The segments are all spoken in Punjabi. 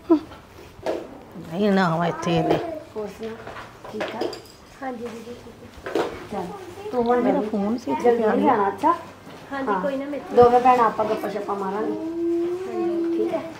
ਨਹੀਂ ਨਾ ਆਵਾਂ ਇੱਥੇ ਇਹਨੇ। ਹੋਰ ਸੁਣਾ ਠੀਕ ਆ? ਹਾਂਜੀ ਦੀਦੀ ठीक है। ਚੱਲ ਤੂੰ ਹੁਣ ਮੇਰਾ ਫੋਨ ਸੀ ਇੱਥੇ ਜਲਦੀ ਪਿਆ ਨਹੀਂ ਜਾਣਾ। ਅੱਛਾ हाँ जी कोई ना मैं ਦੋਵੇਂ ਭੈਣਾਂ ਆਪਾਂ ਗੱਪਾਂ ਸ਼ੱਪਾਂ ਮਾਰਾਂਗੇ ਠੀਕ ਹੈ।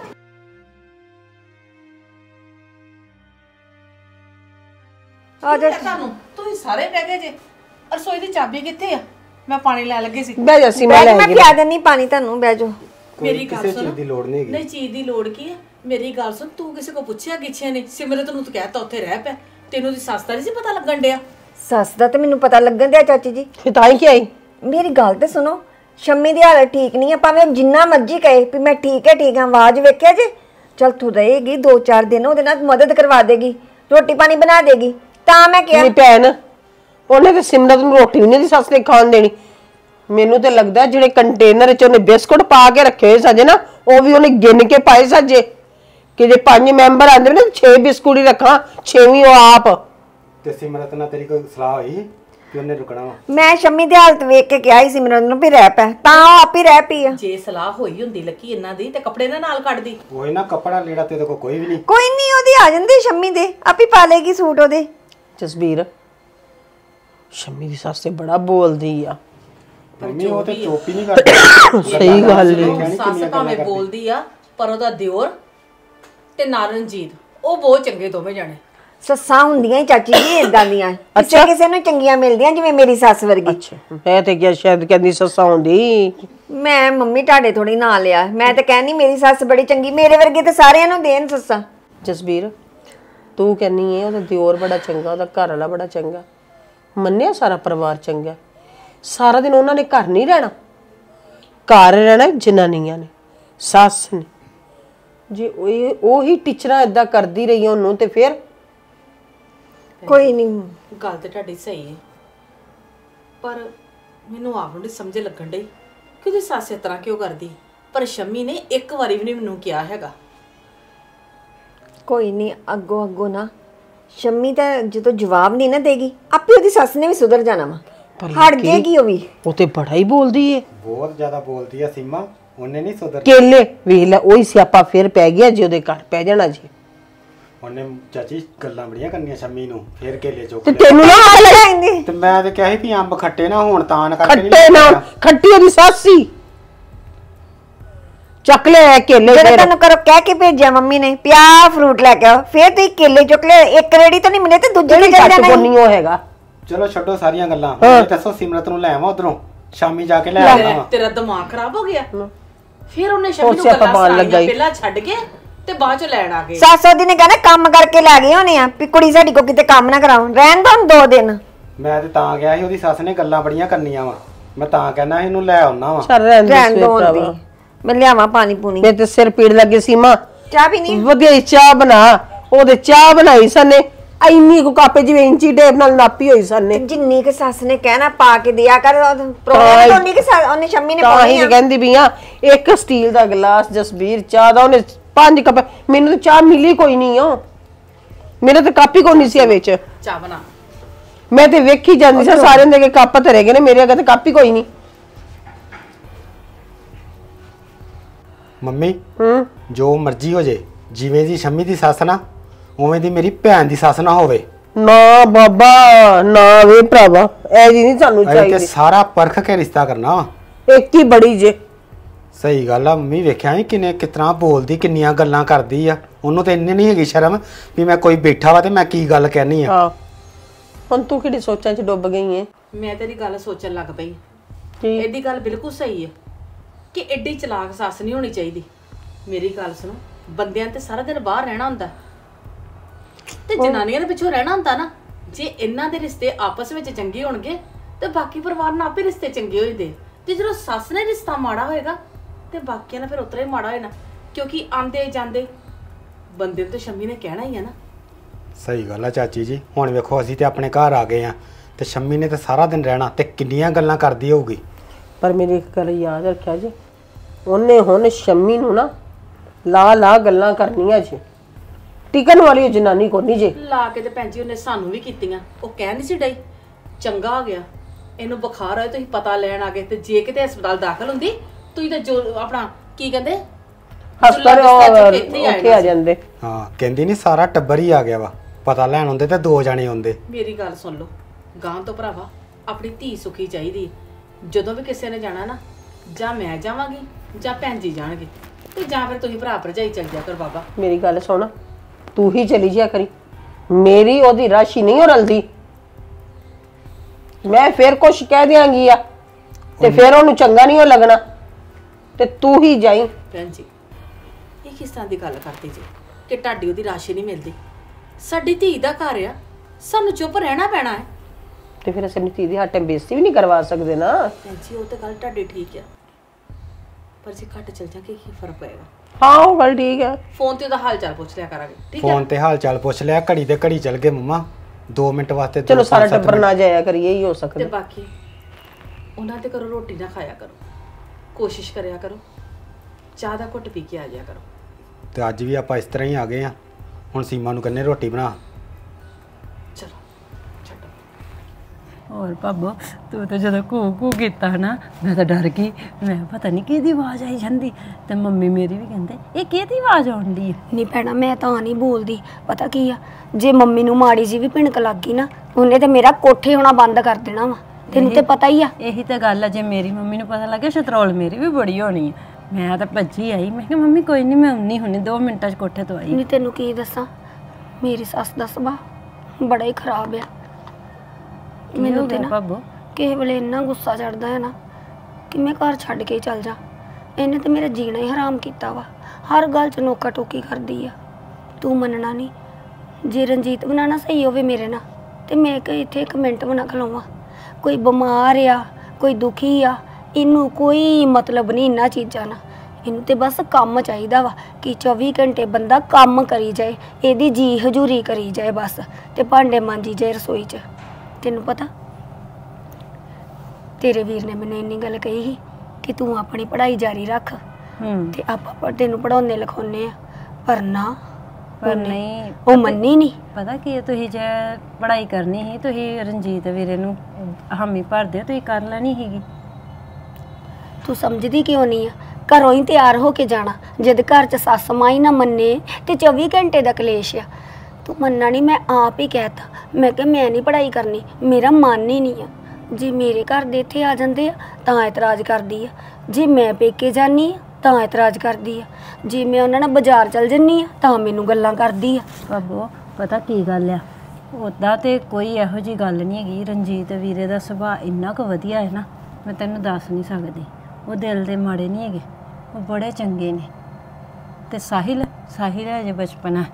ਆ ਜਾ ਤੁਹਾਨੂੰ ਤੁਸੀਂ ਸਾਰੇ ਬਹਿ ਗਏ ਜੇ। ਰਸੋਈ ਦੀ ਚਾਬੀ ਕਿੱਥੇ ਆ? ਮੈਂ ਪਾਣੀ ਲੈ ਲੱਗੀ ਸੀ। ਬਹਿ ਜਾ ਸੀਮਾ ਲੈ ਮੈਂ ਗਈ ਪਿਆ ਦੇਣੀ ਪਾਣੀ ਤੁਹਾਨੂੰ ਬਹਿ ਜਾਓ। ਮੇਰੀ ਗੱਲ ਕਿਸੇ ਸੁਣ। ਚੀਜ਼ ਦੀ ਲੋੜ ਨਹੀਂ ਹੈਗੀ। ਨਹੀਂ ਚੀਜ਼ ਦੀ ਲੋੜ ਕੀ ਹੈ? ਮੇਰੀ ਗੱਲ ਸੁਣ, ਤੂੰ ਕਿਸੇ ਕੋ ਪੁੱਛਿਆ ਗਿੱਛਿਆ ਨੇ? ਸਿਮਰਤ ਨੂੰ ਤੂੰ ਕਹਿਤਾ ਉੱਥੇ ਰਹਿ ਪਿਆ, ਤੈਨੂੰ ਦੀ ਸੱਸ ਦਾ ਨਹੀਂ ਸੀ ਪਤਾ ਲੱਗਣ ਡਿਆ? ਸੱਸ ਦਾ ਤੇ ਮੈਨੂੰ ਪਤਾ ਲੱਗਣ ਦਿਆ ਚਾਚੀ ਜੀ। ਫਿਰ ਤਾਂ ਹੀ ਕਿ ਆਈ ਮੇਰੀ ਗੱਲ ਤੇ ਸੁਣੋ, ਸ਼ੰਮੀ ਦੀ ਹਾਲਤ ਠੀਕ ਨਹੀਂ ਹੈ, ਭਾਵੇਂ ਜਿੰਨਾ ਮਰਜ਼ੀ ਕਹੇ ਵੀ ਮੈਂ ਠੀਕ ਹੈ ਆਵਾਜ਼ ਵੇਖਿਆ ਜੇ ਚਲ ਤੂੰ ਰਹੇਗੀ 2-4 ਦਿਨ ਉਹਦੇ ਨਾਲ ਮਦਦ ਕਰਵਾ ਦੇਗੀ, ਰੋਟੀ ਪਾਣੀ ਬਣਾ ਦੇਗੀ। ਤਾਂ ਮੈਂ ਕਿਹਾ ਨਹੀਂ ਭੈਣ, ਉਹਨੇ ਤੇ ਸਿਮਰਤ ਨੂੰ ਰੋਟੀ ਵੀ ਨਹੀਂ ਦੀ ਸੱਸ ਨੇ ਖਾਣ ਦੇਣੀ। ਮੈਨੂੰ ਤੇ ਲੱਗਦਾ ਜਿਹੜੇ ਕੰਟੇਨਰ 'ਚ ਉਹਨੇ ਬਿਸਕੁਟ ਪਾ ਕੇ ਰੱਖੇ ਹੋਏ ਸਜੇ ਨਾ, ਉਹ ਵੀ ਉਹਨੇ ਗਿਣ ਕੇ ਪਾਏ ਸਜੇ ਕਿ ਜੇ 5 ਮੈਂਬਰ ਆਂਦੇ ਨੇ 6 ਬਿਸਕੁਟ ਹੀ ਰੱਖਾਂ, 6ਵੀਂ ਉਹ ਆਪ। ਤੇ ਸਿਮਰਤ ਨਾਲ ਤੇਰੀ ਕੋਈ ਸਲਾਹ ਹੋਈ ਕਿ ਉਹਨੇ ਰੁਕਣਾ ਵਾ? ਮੈਂ ਸ਼ੰਮੀ ਦੀ ਹਾਲਤ ਵੇਖ ਕੇ ਕਿਹਾ ਸੀ ਸਿਮਰਨ ਨੂੰ ਵੀ ਰਹਿ ਪੈ, ਤਾਂ ਉਹ ਆਪ ਹੀ ਰਹਿ ਪਈ ਆ। ਜੇ ਸਲਾਹ ਹੋਈ ਹੁੰਦੀ ਲੱਕੀ ਇਹਨਾਂ ਦੀ ਤੇ ਕੱਪੜੇ ਦੇ ਨਾਲ ਕੱਢਦੀ। ਕੋਈ ਨਾ ਕੱਪੜਾ ਲੀੜਾ ਤੇ ਕੋਲ ਕੋਈ ਵੀ ਨਹੀਂ। ਕੋਈ ਨਹੀਂ, ਉਹਦੀ ਆ ਜਾਂਦੀ ਸ਼ੰਮੀ ਦੇ, ਆਪੇ ਪਾ ਲੇਗੀ ਸੂਟ ਉਹਦੇ। ਜਸਬੀਰ, ਸ਼ੰਮੀ ਦੀ ਸੱਸ ਤੇ ਬੜਾ ਬੋਲਦੀ ਆ। ਮੰਮੀ ਉਹ ਤੇ ਚੁੱਪ ਹੀ ਨਹੀਂ ਕਰਦੀ। ਸਹੀ ਗੱਲ ਏ। ਸੱਸ ਭਾਵੇਂ ਬੋਲਦੀ ਆ, ਪਰ ਉਹਦਾ ਦਿਓਰ ਤੇ ਨਾਰਨਜੀਤ ਉਹ ਬਹੁਤ ਚੰਗੇ ਦੋਵੇਂ ਜਾਣੇ। ਸੱਸਾਂ ਹੁੰਦੀਆਂ ਹੀ ਚਾਚੀ ਜੀ ਇਦਾਂ ਦੀਆਂ, ਕਿਸੇ ਕਿਸੇ ਨੂੰ ਚੰਗੀਆਂ ਮਿਲਦੀਆਂ ਜਿਵੇਂ ਮੇਰੀ ਸੱਸ ਵਰਗੀ। ਅੱਛਾ, ਮੈਂ ਤੇ ਕਿਹਾ ਸ਼ਾਇਦ ਕਹਿੰਦੀ ਸੱਸਾਂ ਹੁੰਦੀ। ਮੈਂ ਮੰਮੀ ਤੁਹਾਡੇ ਥੋੜੀ ਨਾਂ ਲਿਆ, ਮੈਂ ਤਾਂ ਕਹਿੰਦੀ ਮੇਰੀ ਸੱਸ ਬੜੀ ਚੰਗੀ, ਮੇਰੇ ਵਰਗੇ ਤੇ ਸਾਰਿਆਂ ਨੂੰ ਦੇਣ ਸੱਸਾਂ। ਜਸਬੀਰ, ਤੂੰ ਕਹਿੰਨੀ ਏ ਉਹਦਾ ਦਿਓਰ ਬੜਾ ਚੰਗਾ, ਉਹਦਾ ਘਰ ਵਾਲਾ ਬੜਾ ਚੰਗਾ, ਮੰਨਿਆ ਸਾਰਾ ਪਰਿਵਾਰ ਚੰਗਾ। ਸਾਰਾ ਦਿਨ ਉਹਨਾਂ ਨੇ ਘਰ ਨਹੀਂ ਰਹਿਣਾ, ਘਰ ਰਹਿਣਾ ਜਨਾਨੀਆਂ ਨੇ, ਸੱਸ ਨੇ। ਜੇ ਉਹੀ ਟੀਚਰਾਂ ਏਦਾਂ ਕਰਦੀ ਰਹੀ ਉਹਨੂੰ ਤੇ ਫਿਰ ਕੋਈ ਨਹੀਂ, ਗੱਲ ਤੇ ਤੁਹਾਡੀ ਸਹੀ ਹੈ, ਪਰ ਮੈਨੂੰ ਆਪ ਨੂੰ ਨਹੀਂ ਸਮਝ ਲੱਗਣ ਡਈ ਕਿ ਉਹਦੀ ਸੱਸ ਇਸ ਤਰ੍ਹਾਂ ਕਿਉਂ ਕਰਦੀ। ਪਰ ਸ਼ੰਮੀ ਨੇ ਇੱਕ ਵਾਰੀ ਵੀ ਨਹੀਂ ਮੈਨੂੰ ਕਿਹਾ ਹੈਗਾ। ਕੋਈ ਨਹੀਂ, ਅੱਗੋਂ ਅੱਗੋਂ ਨਾ ਸ਼ੰਮੀ ਤਾਂ ਜਦੋਂ ਜਵਾਬ ਨਹੀਂ ਨਾ ਦੇਗੀ, ਆਪੇ ਉਹਦੀ ਸੱਸ ਨੇ ਵੀ ਸੁਧਰ ਜਾਣਾ ਵਾ, ਹਟ ਜਾਏਗੀ ਉਹ ਵੀ। ਉਹ ਤੇ ਬੜਾ ਹੀ ਬੋਲਦੀ ਏ, ਬਹੁਤ ਜ਼ਿਆਦਾ ਬੋਲਦੀ ਆ ਸੀਮਾ, ਉਹਨੇ ਨਹੀਂ ਸੁਧਰ। ਕੇਲੇ ਵੇਖ ਲੈ, ਉਹੀ ਸਿਆਪਾ ਫਿਰ ਪੈ ਗਿਆ ਜੇ ਉਹਦੇ ਘਰ ਪੈ ਜਾਣਾ ਜੀ। ਉਹਨੇ ਚਾਚੀ ਗੱਲਾਂ ਬੜੀਆਂ ਕਰਨੀਆਂ ਸ਼ੰਮੀ ਨੂੰ, ਫੇਰ ਕੇਲੇ ਚੁੱਕ ਤੇ ਲਿਆ। ਤੈਨੂੰ ਨਾ ਆ ਲੈ, ਤੇ ਮੈਂ ਤੇ ਕਿਹਾ ਸੀ ਵੀ ਅੰਬ ਖੱਟੇ ਨਾ ਹੋਣ ਤਾਂ ਕਰਕੇ ਖੱਟੇ ਨਾ, ਖੱਟੀ ਉਹਦੀ ਸੱਸ ਸੀ। ਚੱਕ ਲੈ ਕੇਲੇ ਜਦੋਂ ਫਿਰ। ਤੁਹਾਨੂੰ ਕਰੋ ਕਹਿ ਕੇ ਭੇਜਿਆ ਮੰਮੀ ਨੇ ਪਿਆ ਫਰੂਟ ਲੈ ਕੇ ਆਓ, ਫਿਰ ਤੁਸੀਂ ਕੇਲੇ ਚੁੱਕ ਲੈ, ਇੱਕ ਰੇੜੀ ਤਾਂ ਨਹੀਂ ਮਿਲੇ ਤੇ ਦੂਜੀ ਤੇ ਚੱਲ ਜਾਣਾ। ਕੋਨੀ ਉਹ ਹੈਗਾ। ਚਲੋ ਛੱਡੋ ਸਾਰੀਆਂ ਗੱਲਾਂ, ਮੈਨੂੰ ਦੱਸੋ ਸਿਮਰਤ ਨੂੰ ਲੈ ਆਵਾਂ ਉਧਰੋਂ, ਸ਼ਾਮੀ ਜਾ ਕੇ ਲੈ ਆਵਾਂ। ਤੇਰਾ ਦਿਮਾਗ ਖਰਾਬ ਹੋ ਗਿਆ। ਫਿਰ ਉਹਨੇ ਸ਼ੰਮੀ ਨੂੰ ਸਿਆਪਾ ਗੱਲਾਂ ਪਾਉਣ ਲੱਗਾ ਸੁਣਾਈਆਂ, ਈ। ਪਹਿਲਾਂ ਛੱਡ ਕੇ ਤੇ ਬਾਅਦ ਚ ਲੈਣ ਆ ਗਏ। ਸੱਸ ਉਹਦੀ ਨੇ ਕਹਿਣਾ ਕੰਮ ਕਰਕੇ ਲੈ ਗਏ ਹੋਣੇ ਆ, ਵੀ ਕੁੜੀ ਸਾਡੀ ਕੋ ਕਿਤੇ ਕੰਮ ਨਾ ਕਰਾਉਣ, ਰਹਿਣ ਦੋ 2 ਦਿਨ। ਮੈਂ ਤੇ ਤਾਂ ਗਿਆ ਸੀ, ਉਹਦੀ ਸੱਸ ਨੇ ਗੱਲਾਂ ਬੜੀਆਂ ਕਰਨੀਆਂ ਵਾ, ਮੈਂ ਤਾਂ ਕਹਿਣਾ ਸੀ ਇਹਨੂੰ ਲੈ ਆਉਣਾ ਵਾ। ਚੱਲ ਰਹਿਣ ਰਹਿਣ ਦੋ ਦੇ ਉਹਦੀ, ਮੈਂ ਲਿਆਵਾਂ ਪਾਣੀ ਪੂਣੀ। ਮੇਰੇ ਤੇ ਸਿਰ ਪੀੜ ਲੱਗੇ ਸੀਮਾ, ਚਾਹ ਵੀ ਨਹੀਂ ਵਧੀਆ ਜਿਹੀ ਚਾਹ ਬਣਾ। ਉਹਦੇ ਚਾਹ ਬਣਾਈ ਸਨੇ ਇੰਨੀ ਕੁ ਕਾਪੇ ਜਿਵੇਂ ਇੰਚੀ ਟੇਪ ਨਾਲ ਨਾਪੀ ਹੋਈ ਸਨੇ। ਜਿੰਨੀ ਕਿ ਸੱਸ ਨੇ ਕਹਿਣਾ ਪਾ ਕੇ ਦਿਆ ਕਰ, ਪ੍ਰੋਗਰਾਮ ਤੋਂ ਨਹੀਂ ਕਿ ਉਹਨੇ ਸ਼ੰਮੀ ਨੇ ਤਾਂ ਪਾਉਣੀ ਹੀ ਆ। ਕਹਿੰਦੀ ਵੀ ਆ, ਇੱਕ ਸਟੀਲ ਦਾ ਗਲਾਸ ਜਸਬੀਰ ਚਾਹ ਦਾ, ਉਹਨੇ 5 ਕੱਪ। ਮੈਨੂੰ ਤਾਂ ਚਾਹ ਮਿਲੀ ਕੋਈ ਨਹੀਂ ਆ, ਮੇਰੇ ਤੇ ਕੱਪ ਹੀ ਕੋਈ ਨਹੀਂ ਸੀ ਵਿੱਚ। ਚਾਹ ਬਣਾ। ਮੈਂ ਤੇ ਵੇਖੀ ਜਾਂਦੀ ਸੀ ਸਾਰਿਆਂ ਦੇ ਕੱਪ ਧਰੇ ਗਏ ਨੇ, ਮੇਰੇ ਅੱਗੇ ਤੇ ਕੱਪ ਹੀ ਕੋਈ ਨਹੀਂ। ਮੰਮੀ ਜੋ ਮਰਜ਼ੀ ਹੋ ਜੇ, ਜਿਵੇਂ ਦੀ ਸ਼ੰਮੀ ਦੀ ਸੱਸ ਨਾ, ਉਵੇਂ ਦੀ ਮੇਰੀ ਭੈਣ ਦੀ ਸੱਸ ਨਾ ਹੋਵੇ। ਨਾ ਬਾਬਾ ਨਾ ਵੇ ਭਰਾਵਾ, ਐ ਜੀ ਨਹੀਂ ਸਾਨੂੰ ਅਸੀਂ ਤੇ ਚਾਹੀਦੀ। ਸਾਰਾ ਪਰਖ ਕੇ ਰਿਸ਼ਤਾ ਕਰਨਾ ਵਾ। ਇੱਕ ਹੀ ਬੜੀ ਜੇ। ਸਹੀ ਗੱਲ ਆ ਮੰਮੀ, ਵੇਖਿਆ ਸੀ ਕਿੰਨੇ ਕਿਤਨਾ ਬੋਲਦੀ, ਕਿੰਨੀਆਂ ਗੱਲਾਂ ਕਰਦੀ ਆ। ਉਹਨੂੰ ਤੇ ਇੰਨੀ ਨਹੀਂ ਹੈਗੀ ਸ਼ਰਮ ਵੀ ਮੈਂ ਕੋਈ ਬੈਠਾ ਵਾ ਤੇ ਮੈਂ ਕੀ ਗੱਲ ਕਹਿਣੀ ਆ। ਹਾਂ, ਹੁਣ ਤੂੰ ਕਿਹੜੀ ਸੋਚਾਂ 'ਚ ਡੁੱਬ ਗਈ ਏ? ਮੈਂ ਤੇਰੀ ਗੱਲ ਸੋਚਣ ਲੱਗ ਪਈ। ਕੀ? ਇਹਦੀ ਗੱਲ ਬਿਲਕੁਲ ਸਹੀ ਹੈ ਕਿ ਐਡੀ ਚਲਾਕ ਸੱਸ ਨਹੀਂ ਹੋਣੀ ਚਾਹੀਦੀ। ਮੇਰੀ ਗੱਲ ਸੁਣੋ, ਬੰਦਿਆਂ ਤੇ ਸਾਰਾ ਦਿਨ ਬਾਹਰ ਰਹਿਣਾ ਹੁੰਦਾ ਤੇ ਜਨਾਨੀਆਂ ਦੇ ਪਿੱਛੋਂ ਰਹਿਣਾ ਹੁੰਦਾ ਨਾ। ਜੇ ਇਹਨਾਂ ਦੇ ਰਿਸ਼ਤੇ ਆਪਸ ਵਿੱਚ ਚੰਗੇ ਹੋਣਗੇ ਤੇ ਬਾਕੀ ਪਰਿਵਾਰ ਨਾਲ ਆਪੇ ਰਿਸ਼ਤੇ ਚੰਗੇ ਹੋ ਜਾਂਦੇ, ਤੇ ਜਦੋਂ ਸੱਸ ਨੇ ਰਿਸ਼ਤਾ ਮਾੜਾ ਹੋਏਗਾ ਤੇ ਬਾਕੀਆਂ ਨਾਲ ਫਿਰ ਉਤਰਾ ਹੀ ਮਾੜਾ ਹੋਣਾ, ਕਿਉਂਕਿ ਆਂਦੇ ਜਾਂਦੇ ਬੰਦੇ ਨੂੰ ਤਾਂ ਸ਼ੰਮੀ ਨੇ ਕਹਿਣਾ ਹੀ ਆ ਨਾ। ਸਹੀ ਗੱਲ ਆ ਚਾਚੀ ਜੀ, ਹੁਣ ਵੇਖੋ ਅਸੀਂ ਤੇ ਆਪਣੇ ਘਰ ਆ ਗਏ ਆ ਤੇ ਸ਼ੰਮੀ ਨੇ ਤੇ ਸਾਰਾ ਦਿਨ ਰਹਿਣਾ ਤੇ ਕਿੰਨੀਆਂ ਗੱਲਾਂ ਕਰਦੀ ਹੋਊਗੀ। ਪਰ ਮੇਰੀ ਇੱਕ ਗੱਲ ਯਾਦ ਰੱਖਿਆ ਜੀ, ਉਹਨੇ ਹੁਣ ਸ਼ੰਮੀ ਨੂੰ ਨਾ ਲਾ ਗੱਲਾਂ ਕਰਨੀਆਂ ਜੀ। ਟਿਕਣ ਵਾਲੀ ਜਨਾਨੀ ਕੋਈ ਨਹੀਂ ਜੇ। ਲਾ ਕੇ ਤੇ ਭੈਣ ਜੀ ਉਹਨੇ ਸਾਨੂੰ ਵੀ ਕੀਤੀਆਂ। ਉਹ ਕਹਿ ਨਹੀਂ ਸੀ ਡਈ ਚੰਗਾ ਹੋ ਗਿਆ ਇਹਨੂੰ ਬੁਖਾਰ ਹੋਇਆ ਤੁਸੀਂ ਪਤਾ ਲੈਣ ਆ ਗਏ, ਤੇ ਜੇ ਕਿਤੇ ਹਸਪਤਾਲ ਦਾਖਲ ਹੁੰਦੀ ਤੁਸੀਂ ਤਾਂ ਜੋ ਆਪਣਾ ਕੀ ਕਹਿੰਦੇ ਹਸਪਤਾਲ ਬਿਸਤਰ ਚੁੱਕ ਕੇ ਇੱਥੇ ਹੀ ਉੱਥੇ ਆ ਜਾਂਦੇ। ਹਾਂ ਕਹਿੰਦੀ ਨਹੀਂ ਸਾਰਾ ਟੱਬਰ ਹੀ ਆ ਗਿਆ ਵਾ, ਪਤਾ ਲੈਣ ਆਉਂਦੇ ਤੇ 2 ਜਾਣੇ ਆਉਂਦੇ। ਮੇਰੀ ਗੱਲ ਸੁਣ ਲਓ, ਗਾਂ ਤੋਂ ਭਰਾਵਾ ਆਪਣੀ ਧੀ ਸੁਖੀ ਚਾਹੀਦੀ ਹੈ। ਜਦੋਂ ਵੀ ਕਿਸੇ ਨੇ ਜਾਣਾ ਨਾ, ਜਾਂ ਮੈਂ ਜਾਵਾਂਗੀ ਜਾਂ ਭੈਣ ਜੀ ਜਾਣਗੇ, ਤੇ ਜਾਂ ਫਿਰ ਤੁਸੀਂ ਭਰਾ ਭਰਜਾਈ ਚੱਲ ਜਾ ਕਰ ਬਾਬਾ। ਮੇਰੀ ਗੱਲ ਸੁਣ, ਤੂੰ ਹੀ ਚਲੀ ਜਾ ਕਰੀ, ਮੇਰੀ ਉਹਦੀ ਰਾਸ਼ੀ ਨਹੀਂ ਹੋ ਰਲਦੀ। ਮੈਂ ਫਿਰ ਕੁਛ ਕਹਿ ਦਿਆਂਗੀ ਆ ਤੇ ਫਿਰ ਉਹਨੂੰ ਚੰਗਾ ਨਹੀਂ ਹੋ ਲੱਗਣਾ, ਤੇ ਤੂੰ ਹੀ ਜਾਈ। ਭੈਣ ਜੀ ਇਹ ਕਿਸ ਤਰ੍ਹਾਂ ਦੀ ਗੱਲ ਕਰਦੀ ਜੀ ਕਿ ਤੁਹਾਡੀ ਉਹਦੀ ਰਾਸ਼ੀ ਨਹੀਂ ਮਿਲਦੀ? ਸਾਡੀ ਧੀ ਦਾ ਘਰ ਆ, ਸਾਨੂੰ ਚੁੱਪ ਰਹਿਣਾ ਪੈਣਾ ਹੈ। ਤੇ ਫਿਰ ਅਸੀਂ ਧੀ ਦੀ ਹੱਟੇ ਬੇਇੱਜ਼ਤੀ ਵੀ ਨਹੀਂ ਕਰਵਾ ਸਕਦੇ ਨਾ। ਭੈਣ ਜੀ ਉਹ ਤਾਂ ਗੱਲ ਤੁਹਾਡੀ ਠੀਕ ਆ, ਪਰ ਜੇ ਘੱਟ ਚੱਲ ਜਾ ਕੇ ਕੀ ਫਰਕ ਪਏਗਾ? ਹਾਂ ਉਹ ਗੱਲ ਠੀਕ ਹੈ। ਫੋਨ ਤੇ ਉਹਦਾ ਹਾਲ ਚਾਲ ਪੁੱਛ ਲਿਆ ਕਰਾਂਗੇ, ਠੀਕ ਹੈ? ਫੋਨ ਤੇ ਹਾਲ ਚਾਲ ਪੁੱਛ ਲਿਆ, ਘੜੀ ਤੇ ਘੜੀ ਚਲ ਗਏ ਮੰਮਾ, 2 ਮਿੰਟ ਵਾਸਤੇ। ਚਲੋ ਸਾਰਾ ਟੱਬਰ ਨਾ ਜਾਇਆ ਕਰੀਏ, ਹੀ ਹੋ ਤੇ ਸਕਦਾ। ਬਾਕੀ ਉਹਨਾਂ ਤੇ ਕਰੋ ਰੋਟੀ ਨਾ ਖਾਇਆ ਕਰੋ, ਕੋਸ਼ਿਸ਼ ਕਰਿਆ ਕਰੋ ਚਾਹ ਦਾ ਘੁੱਟ ਪੀ ਕੇ ਆ ਜਾਇਆ ਕਰੋ। ਤੇ ਅੱਜ ਵੀ ਆਪਾਂ ਇਸ ਤਰ੍ਹਾਂ ਹੀ ਆ ਗਏ ਆ। ਹੁਣ ਸੀਮਾ ਨੂੰ ਕਹਿੰਨੇ ਰੋਟੀ ਬਣਾ। ਚਲੋ ਛੱਡੋ। ਹੋਰ ਭਾਬੋ ਤੂੰ ਤਾਂ ਜਦੋਂ ਘੂ ਕੀਤਾ ਨਾ, ਮੈਂ ਤਾਂ ਡਰ ਗਈ। ਮੈਂ ਪਤਾ ਨਹੀਂ ਕਿਹਦੀ ਆਵਾਜ਼ ਆਈ ਜਾਂਦੀ, ਤੇ ਮੰਮੀ ਮੇਰੀ ਵੀ ਕਹਿੰਦੇ ਇਹ ਕਿਹਦੀ ਆਵਾਜ਼ ਆਉਂਦੀ ਹੈ। ਨਹੀਂ ਭੈਣਾ ਮੈਂ ਤਾਂ ਨਹੀਂ ਬੋਲਦੀ, ਪਤਾ ਕੀ ਆ, ਜੇ ਮੰਮੀ ਨੂੰ ਮਾੜੀ ਜੀ ਵੀ ਭਿਣਕ ਲੱਗ ਗਈ ਨਾ, ਉਹਨੇ ਤੇ ਮੇਰਾ ਕੋਠੇ ਹੋਣਾ ਬੰਦ ਕਰ ਦੇਣਾ ਵਾ। ਤੈਨੂੰ ਤੇ ਪਤਾ ਹੀ ਆ। ਇਹੀ ਤਾਂ ਗੱਲ ਆ, ਜੇ ਮੇਰੀ ਮੰਮੀ ਨੂੰ ਪਤਾ ਲੱਗਿਆ ਸ਼ਤਰੋਲ ਮੇਰੀ ਵੀ ਬੜੀ ਹੋਣੀ ਹੈ। ਮੈਂ ਤਾਂ ਭੱਜੀ ਆਈ, ਮੈਂ ਕਿਹਾ ਮੰਮੀ ਕੋਈ ਨਹੀਂ, ਮੈਂ ਆਉਣੀ ਹੁਣੀ 2 ਮਿੰਟਾਂ 'ਚ ਕੋਠੇ ਤੋਂ ਆਈ। ਨਹੀਂ ਤੈਨੂੰ ਕੀ ਦੱਸਾਂ, ਮੇਰੀ ਸੱਸ ਦਾ ਸੁਭਾਅ ਬੜਾ ਹੀ ਖਰਾਬ ਆ। ਮੈਨੂੰ ਤੇ ਨਾ ਭਾਬੋ ਕਿਸੇ ਵੇਲੇ ਇੰਨਾ ਗੁੱਸਾ ਚੜਦਾ ਹੈ ਨਾ ਕਿ ਮੈਂ ਘਰ ਛੱਡ ਕੇ ਹੀ ਚੱਲ ਜਾ। ਇਹਨੇ ਤੇ ਮੇਰਾ ਜੀਣਾ ਹੀ ਹਰਾਮ ਕੀਤਾ ਵਾ। ਹਰ ਗੱਲ 'ਚ ਨੋਕਾ ਟੋਕੀ ਕਰਦੀ ਆ। ਤੂੰ ਮੰਨਣਾ ਨਹੀਂ, ਜੇ ਰਣਜੀਤ ਬਣਾਣਾ ਸਹੀ ਹੋਵੇ ਮੇਰੇ ਨਾਲ, ਤੇ ਮੈਂ ਕਿ ਇੱਥੇ 1 ਮਿੰਟ ਬਣਾ ਖਲੋਵਾਂ। ਕੋਈ ਬਿਮਾਰ ਆ, ਕੋਈ ਦੁਖੀ ਆ, ਇਹਨੂੰ ਕੋਈ ਮਤਲਬ ਨਹੀਂ ਇਹਨਾਂ ਚੀਜ਼ਾਂ ਨਾਲ। ਇਹਨੂੰ ਤੇ ਬਸ ਕੰਮ ਚਾਹੀਦਾ ਵਾ ਕਿ 24 ਘੰਟੇ ਬੰਦਾ ਕੰਮ ਕਰੀ ਜਾਏ, ਇਹਦੀ ਜੀ ਹਜ਼ੂਰੀ ਕਰੀ ਜਾਏ ਬਸ, ਤੇ ਭਾਂਡੇ ਮਾਂਜੀ ਜਾਏ ਰਸੋਈ 'ਚ। ਤੈਨੂੰ ਪਤਾ ਤੇਰੇ ਵੀਰ ਨੇ ਮੈਨੂੰ ਇੰਨੀ ਗੱਲ ਕਹੀ ਸੀ ਕਿ ਤੂੰ ਆਪਣੀ ਪੜ੍ਹਾਈ ਜਾਰੀ ਰੱਖ, ਤੇ ਆਪਾਂ ਤੈਨੂੰ ਪੜਾਉਣੇ ਲਿਖਾਉਣੇ ਆ, ਪਰ ਨਾ ਪਰ ਨਹੀਂ, ਉਹ ਮੰਨੀ ਨਹੀਂ। ਪਤਾ ਕੀ ਤੁਸੀਂ ਜੇ ਪੜ੍ਹਾਈ ਕਰਨੀ ਸੀ, ਤੁਸੀਂ ਰਣਜੀਤ ਵੀਰੇ ਨੂੰ ਹਾਮੀ ਭਰਦੇ ਹੋ, ਤੁਸੀਂ ਕਰ ਲੈਣੀ ਸੀਗੀ। ਤੂੰ ਸਮਝਦੀ ਕਿਉਂ ਨਹੀਂ ਆ? ਘਰੋਂ ਹੀ ਤਿਆਰ ਹੋ ਕੇ ਜਾਣਾ, ਜਦ ਘਰ 'ਚ ਸੱਸ ਮਾਂ ਹੀ ਨਾ ਮੰਨੇ ਤੇ 24 ਘੰਟੇ ਦਾ ਕਲੇਸ਼ ਆ। ਤੂੰ ਮੰਨਣਾ ਨਹੀਂ, ਮੈਂ ਆਪ ਹੀ ਕਹਿਤਾ, ਮੈਂ ਕਿਹਾ ਮੈਂ ਨਹੀਂ ਪੜ੍ਹਾਈ ਕਰਨੀ, ਮੇਰਾ ਮਨ ਹੀ ਨਹੀਂ ਆ। ਜੇ ਮੇਰੇ ਘਰ ਦੇ ਇੱਥੇ ਆ ਜਾਂਦੇ ਆ ਤਾਂ ਇਤਰਾਜ਼ ਕਰਦੀ ਆ, ਜੇ ਮੈਂ ਪੇਕੇ ਜਾਨੀ ਆ ਤਾਂ ਇਤਰਾਜ਼ ਕਰਦੀ ਆ, ਜੇ ਮੈਂ ਉਹਨਾਂ ਨਾਲ ਬਾਜ਼ਾਰ ਚਲ ਜੰਨੀ ਆ ਤਾਂ ਮੈਨੂੰ ਗੱਲਾਂ ਕਰਦੀ ਆ। ਭਾਬੋ ਪਤਾ ਕੀ ਗੱਲ ਆ, ਉੱਦਾਂ ਤੇ ਕੋਈ ਇਹੋ ਜੀ ਗੱਲ ਨਹੀਂ ਹੈਗੀ। ਰਣਜੀਤ ਵੀਰੇ ਦਾ ਸੁਭਾਅ ਇੰਨਾ ਕੁ ਵਧੀਆ ਹੈ ਨਾ, ਮੈਂ ਤੈਨੂੰ ਦੱਸ ਨਹੀਂ ਸਕਦੀ। ਉਹ ਦਿਲ ਦੇ ਮਾੜੇ ਨਹੀਂ ਹੈਗੇ, ਉਹ ਬੜੇ ਚੰਗੇ ਨੇ। ਤੇ ਸਾਹਿਲ ਅਜੇ ਬਚਪਨਾ।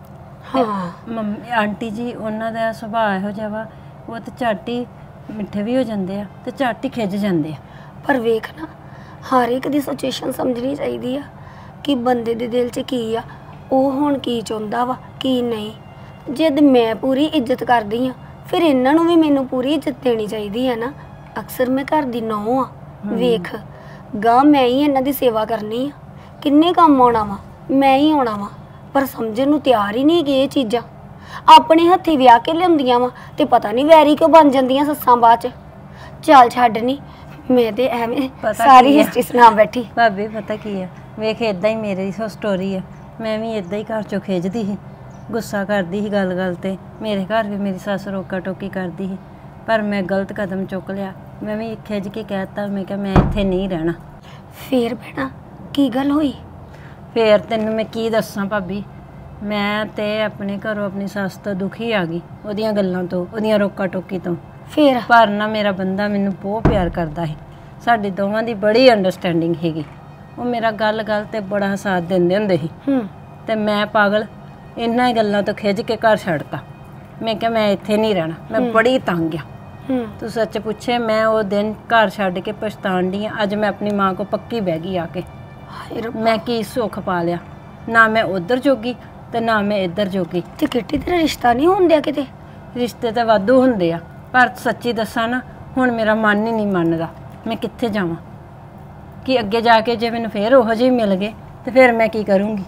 ਹਾਂ ਮੰਮੀ ਆਂਟੀ ਜੀ ਉਹਨਾਂ ਦਾ ਸੁਭਾਅ ਇਹੋ ਜਿਹਾ ਵਾ, ਉਹ ਤੇ ਝੱਟ ਹੀ ਮਿੱਠੇ ਵੀ ਹੋ ਜਾਂਦੇ ਆ ਤੇ ਝੱਟ ਹੀ ਖਿੱਚ ਜਾਂਦੇ ਆ। ਪਰ ਵੇਖ ਨਾ, ਹਰ ਇੱਕ ਦੀ ਸਿਚੁਏਸ਼ਨ ਸਮਝਣੀ ਚਾਹੀਦੀ ਆ ਕਿ ਬੰਦੇ ਦੇ ਦਿਲ 'ਚ ਕੀ ਆ, ਉਹ ਹੁਣ ਕੀ ਚਾਹੁੰਦਾ ਵਾ ਕੀ ਨਹੀਂ। ਜਦ ਮੈਂ ਪੂਰੀ ਇੱਜ਼ਤ ਕਰਦੀ ਆ, ਫਿਰ ਇਹਨਾਂ ਨੂੰ ਵੀ ਮੈਨੂੰ ਪੂਰੀ ਇੱਜ਼ਤ ਦੇਣੀ ਚਾਹੀਦੀ ਆ ਨਾ। ਅਕਸਰ ਮੈਂ ਘਰ ਦੀ ਨੂੰਹ ਆ, ਵੇਖ ਗਾਂ ਮੈਂ ਹੀ ਇਹਨਾਂ ਦੀ ਸੇਵਾ ਕਰਨੀ ਆ। ਕਿੰਨੇ ਕੰਮ ਆਉਣਾ ਵਾ, ਮੈਂ ਹੀ ਆਉਣਾ ਵਾ, ਪਰ ਸਮਝਣ ਨੂੰ ਤਿਆਰ ਹੀ ਨਹੀਂ ਹੈਗੇ ਇਹ ਚੀਜ਼ਾਂ। ਆਪਣੇ ਹੱਥੀਂ ਵਿਆਹ ਕੇ ਲਿਆਉਂਦੀਆਂ ਵਾ ਤੇ ਪਤਾ ਨਹੀਂ ਵੈਰੀ ਕਿਉਂ ਬਣ ਜਾਂਦੀਆਂ ਸੱਸਾਂ ਬਾਅਦ 'ਚ। ਚੱਲ ਛੱਡ ਨੀ, ਮੈਂ ਤੇ ਐਵੇਂ ਸਾਰੀ ਹਿਸਟਰੀ ਸੁਣਾ ਬੈਠੀ। ਭਾਬੀ ਪਤਾ ਕੀ ਆ, ਵੇਖ ਇਦਾਂ ਹੀ ਮੇਰੀ ਸਟੋਰੀ ਆ। ਮੈਂ ਵੀ ਇਦਾਂ ਹੀ ਘਰ ਚੋਂ ਖਿੱਚਦੀ ਸੀ, ਗੁੱਸਾ ਕਰਦੀ ਸੀ ਗੱਲ ਤੇ। ਮੇਰੇ ਘਰ ਵੀ ਮੇਰੀ ਸੱਸ ਰੋਕਾ ਟੋਕੀ ਕਰਦੀ ਸੀ, ਪਰ ਮੈਂ ਗਲਤ ਕਦਮ ਚੁੱਕ ਲਿਆ। ਮੈਂ ਵੀ ਖਿੱਚ ਕੇ ਕਹਿਤਾ, ਮੈਂ ਕਿਹਾ ਮੈਂ ਇੱਥੇ ਨਹੀਂ ਰਹਿਣਾ। ਫੇਰ ਭੈਣਾ ਕੀ ਗੱਲ ਹੋਈ? ਫੇਰ ਤੈਨੂੰ ਮੈਂ ਕੀ ਦੱਸਾਂ ਭਾਬੀ, ਮੈਂ ਤੇ ਆਪਣੇ ਘਰੋਂ ਆਪਣੀ ਸੱਸ ਤੋਂ ਦੁਖੀ ਆ ਗਈ, ਉਹਦੀਆਂ ਗੱਲਾਂ ਤੋਂ, ਉਹਦੀਆਂ ਰੋਕਾ ਟੋਕੀ ਤੋਂ। ਫੇਰ ਪਰ ਨਾ ਮੇਰਾ ਬੰਦਾ ਮੈਨੂੰ ਬਹੁਤ ਪਿਆਰ ਕਰਦਾ ਸੀ, ਸਾਡੀ ਦੋਵਾਂ ਦੀ ਬੜੀ ਅੰਡਰਸਟੈਂਡਿੰਗ ਹੈਗੀ। ਉਹ ਮੇਰਾ ਗੱਲ ਤੇ ਬੜਾ ਸਾਥ ਦਿੰਦੇ ਹੁੰਦੇ ਸੀ। ਤੇ ਮੈਂ ਪਾਗਲ ਇਹਨਾਂ ਹੀ ਗੱਲਾਂ ਤੋਂ ਖਿੱਚ ਕੇ ਘਰ ਛੱਡਤਾ। ਮੈਂ ਕਿਹਾ ਮੈਂ ਇੱਥੇ ਨਹੀਂ ਰਹਿਣਾ, ਮੈਂ ਬੜੀ ਤੰਗ ਆ। ਤੂੰ ਸੱਚ ਪੁੱਛੇ, ਮੈਂ ਉਹ ਦਿਨ ਘਰ ਛੱਡ ਕੇ ਪਛਤਾਣ ਡਈ ਆ। ਅੱਜ ਮੈਂ ਆਪਣੀ ਮਾਂ ਕੋ ਪੱਕੀ ਬਹਿ ਗਈ ਆ ਕੇ। ਮੈਂ ਕੀ ਸੁੱਖ ਪਾ ਲਿਆ, ਨਾ ਮੈਂ ਉਧਰ ਜੋਗੀ ਤੇ ਨਾ ਮੈਂ ਇੱਧਰ ਜੋਗੀ। ਤੇ ਕਿੱਟੀ ਤੇਰਾ ਰਿਸ਼ਤਾ ਨਹੀਂ ਹੁੰਦਿਆ ਕਿਤੇ? ਰਿਸ਼ਤੇ ਤਾਂ ਵਾਧੂ ਹੁੰਦੇ ਆ, ਪਰ ਸੱਚੀ ਦੱਸਾਂ ਨਾ, ਹੁਣ ਮੇਰਾ ਮਨ ਹੀ ਨਹੀਂ ਮੰਨਦਾ। ਮੈਂ ਕਿੱਥੇ ਜਾਵਾਂ? ਕਿ ਅੱਗੇ ਜਾ ਕੇ ਜੇ ਮੈਨੂੰ ਫੇਰ ਉਹੋ ਜਿਹੇ ਮਿਲ ਗਏ ਤੇ ਫਿਰ ਮੈਂ ਕੀ ਕਰੂੰਗੀ?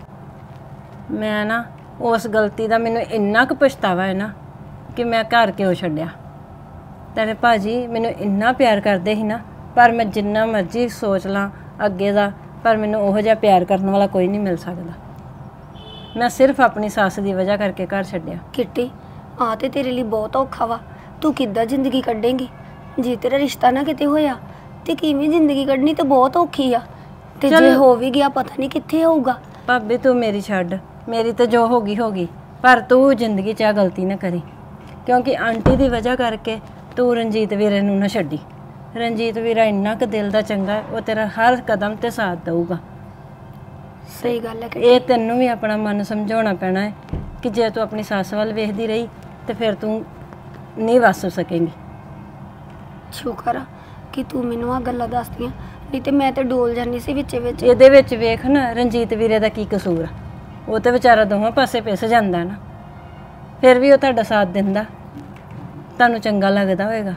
ਮੈਂ ਨਾ ਉਸ ਗਲਤੀ ਦਾ ਮੈਨੂੰ ਇੰਨਾ ਕੁ ਪਛਤਾਵਾ ਹੈ ਨਾ ਕਿ ਮੈਂ ਘਰ ਕਿਉਂ ਛੱਡਿਆ। ਤੇਰੇ ਭਾਜੀ ਮੈਨੂੰ ਇੰਨਾ ਪਿਆਰ ਕਰਦੇ ਸੀ ਨਾ, ਪਰ ਮੈਂ ਜਿੰਨਾ ਮਰਜ਼ੀ ਸੋਚ ਲਾਂ ਅੱਗੇ ਦਾ, ਪਰ ਮੈਨੂੰ ਉਹੋ ਜਿਹਾ ਪਿਆਰ ਕਰਨ ਵਾਲਾ ਕੋਈ ਨਹੀਂ ਮਿਲ ਸਕਦਾ। ਮੈਂ ਸਿਰਫ ਆਪਣੀ ਸੱਸ ਦੀ ਵਜ੍ਹਾ ਕਰਕੇ ਘਰ ਛੱਡਿਆ। ਕਿੱਟੀ ਆ ਤੇ ਤੇਰੇ ਲਈ ਬਹੁਤ ਔਖਾ ਵਾ। ਤੂੰ ਕਿੱਦਾਂ ਜ਼ਿੰਦਗੀ ਕੱਢੇਂਗੀ? ਜੇ ਤੇਰਾ ਰਿਸ਼ਤਾ ਨਾ ਕਿਤੇ ਹੋਇਆ ਤੇ ਕਿਵੇਂ ਜ਼ਿੰਦਗੀ ਕੱਢਣੀ ਤੇ ਬਹੁਤ ਔਖੀ ਆ। ਤੇ ਜੇ ਹੋ ਵੀ ਗਿਆ ਪਤਾ ਨਹੀਂ ਕਿੱਥੇ ਹੋਊਗਾ। ਭਾਬੀ ਤੂੰ ਮੇਰੀ ਛੱਡ, ਮੇਰੀ ਤੇ ਜੋ ਹੋ ਗਈ ਪਰ ਤੂੰ ਜ਼ਿੰਦਗੀ 'ਚ ਆ ਗਲਤੀ ਨਾ ਕਰੀ, ਕਿਉਂਕਿ ਆਂਟੀ ਦੀ ਵਜ੍ਹਾ ਕਰਕੇ ਤੂੰ ਰਣਜੀਤ ਵੀਰੇ ਨੂੰ ਨਾ ਛੱਡੀ। ਰਣਜੀਤ ਵੀਰਾ ਇੰਨਾ ਕੁ ਦਿਲ ਦਾ ਚੰਗਾ ਹੈ, ਉਹ ਤੇਰਾ ਹਰ ਕਦਮ ਤੇ ਸਾਥ ਦਊਗਾ। ਸਹੀ ਗੱਲ ਹੈ। ਇਹ ਤੈਨੂੰ ਵੀ ਆਪਣਾ ਮਨ ਸਮਝਾਉਣਾ ਪੈਣਾ ਹੈ ਕਿ ਜੇ ਤੂੰ ਆਪਣੀ ਸੱਸ ਵੱਲ ਵੇਖਦੀ ਰਹੀ ਤੇ ਫਿਰ ਤੂੰ ਨਹੀਂ ਵਸ ਸਕੇਂਗੀ। ਸ਼ੁਕਰ ਆ ਕਿ ਤੂੰ ਮੈਨੂੰ ਆ ਗੱਲਾਂ ਦੱਸਦੀਆਂ, ਨਹੀਂ ਤੇ ਮੈਂ ਤੇ ਡੋਲ ਜਾਨੀ ਸੀ ਵਿੱਚੇ ਵਿੱਚ। ਇਹਦੇ ਵਿੱਚ ਵੇਖ ਨਾ ਰਣਜੀਤ ਵੀਰੇ ਦਾ ਕੀ ਕਸੂਰ ਆ? ਉਹ ਤੇ ਵਿਚਾਰਾ ਦੋਵਾਂ ਪਾਸੇ ਪਿਸ ਜਾਂਦਾ ਨਾ, ਫਿਰ ਵੀ ਉਹ ਤੁਹਾਡਾ ਸਾਥ ਦਿੰਦਾ, ਤੁਹਾਨੂੰ ਚੰਗਾ ਲੱਗਦਾ ਹੋਏਗਾ।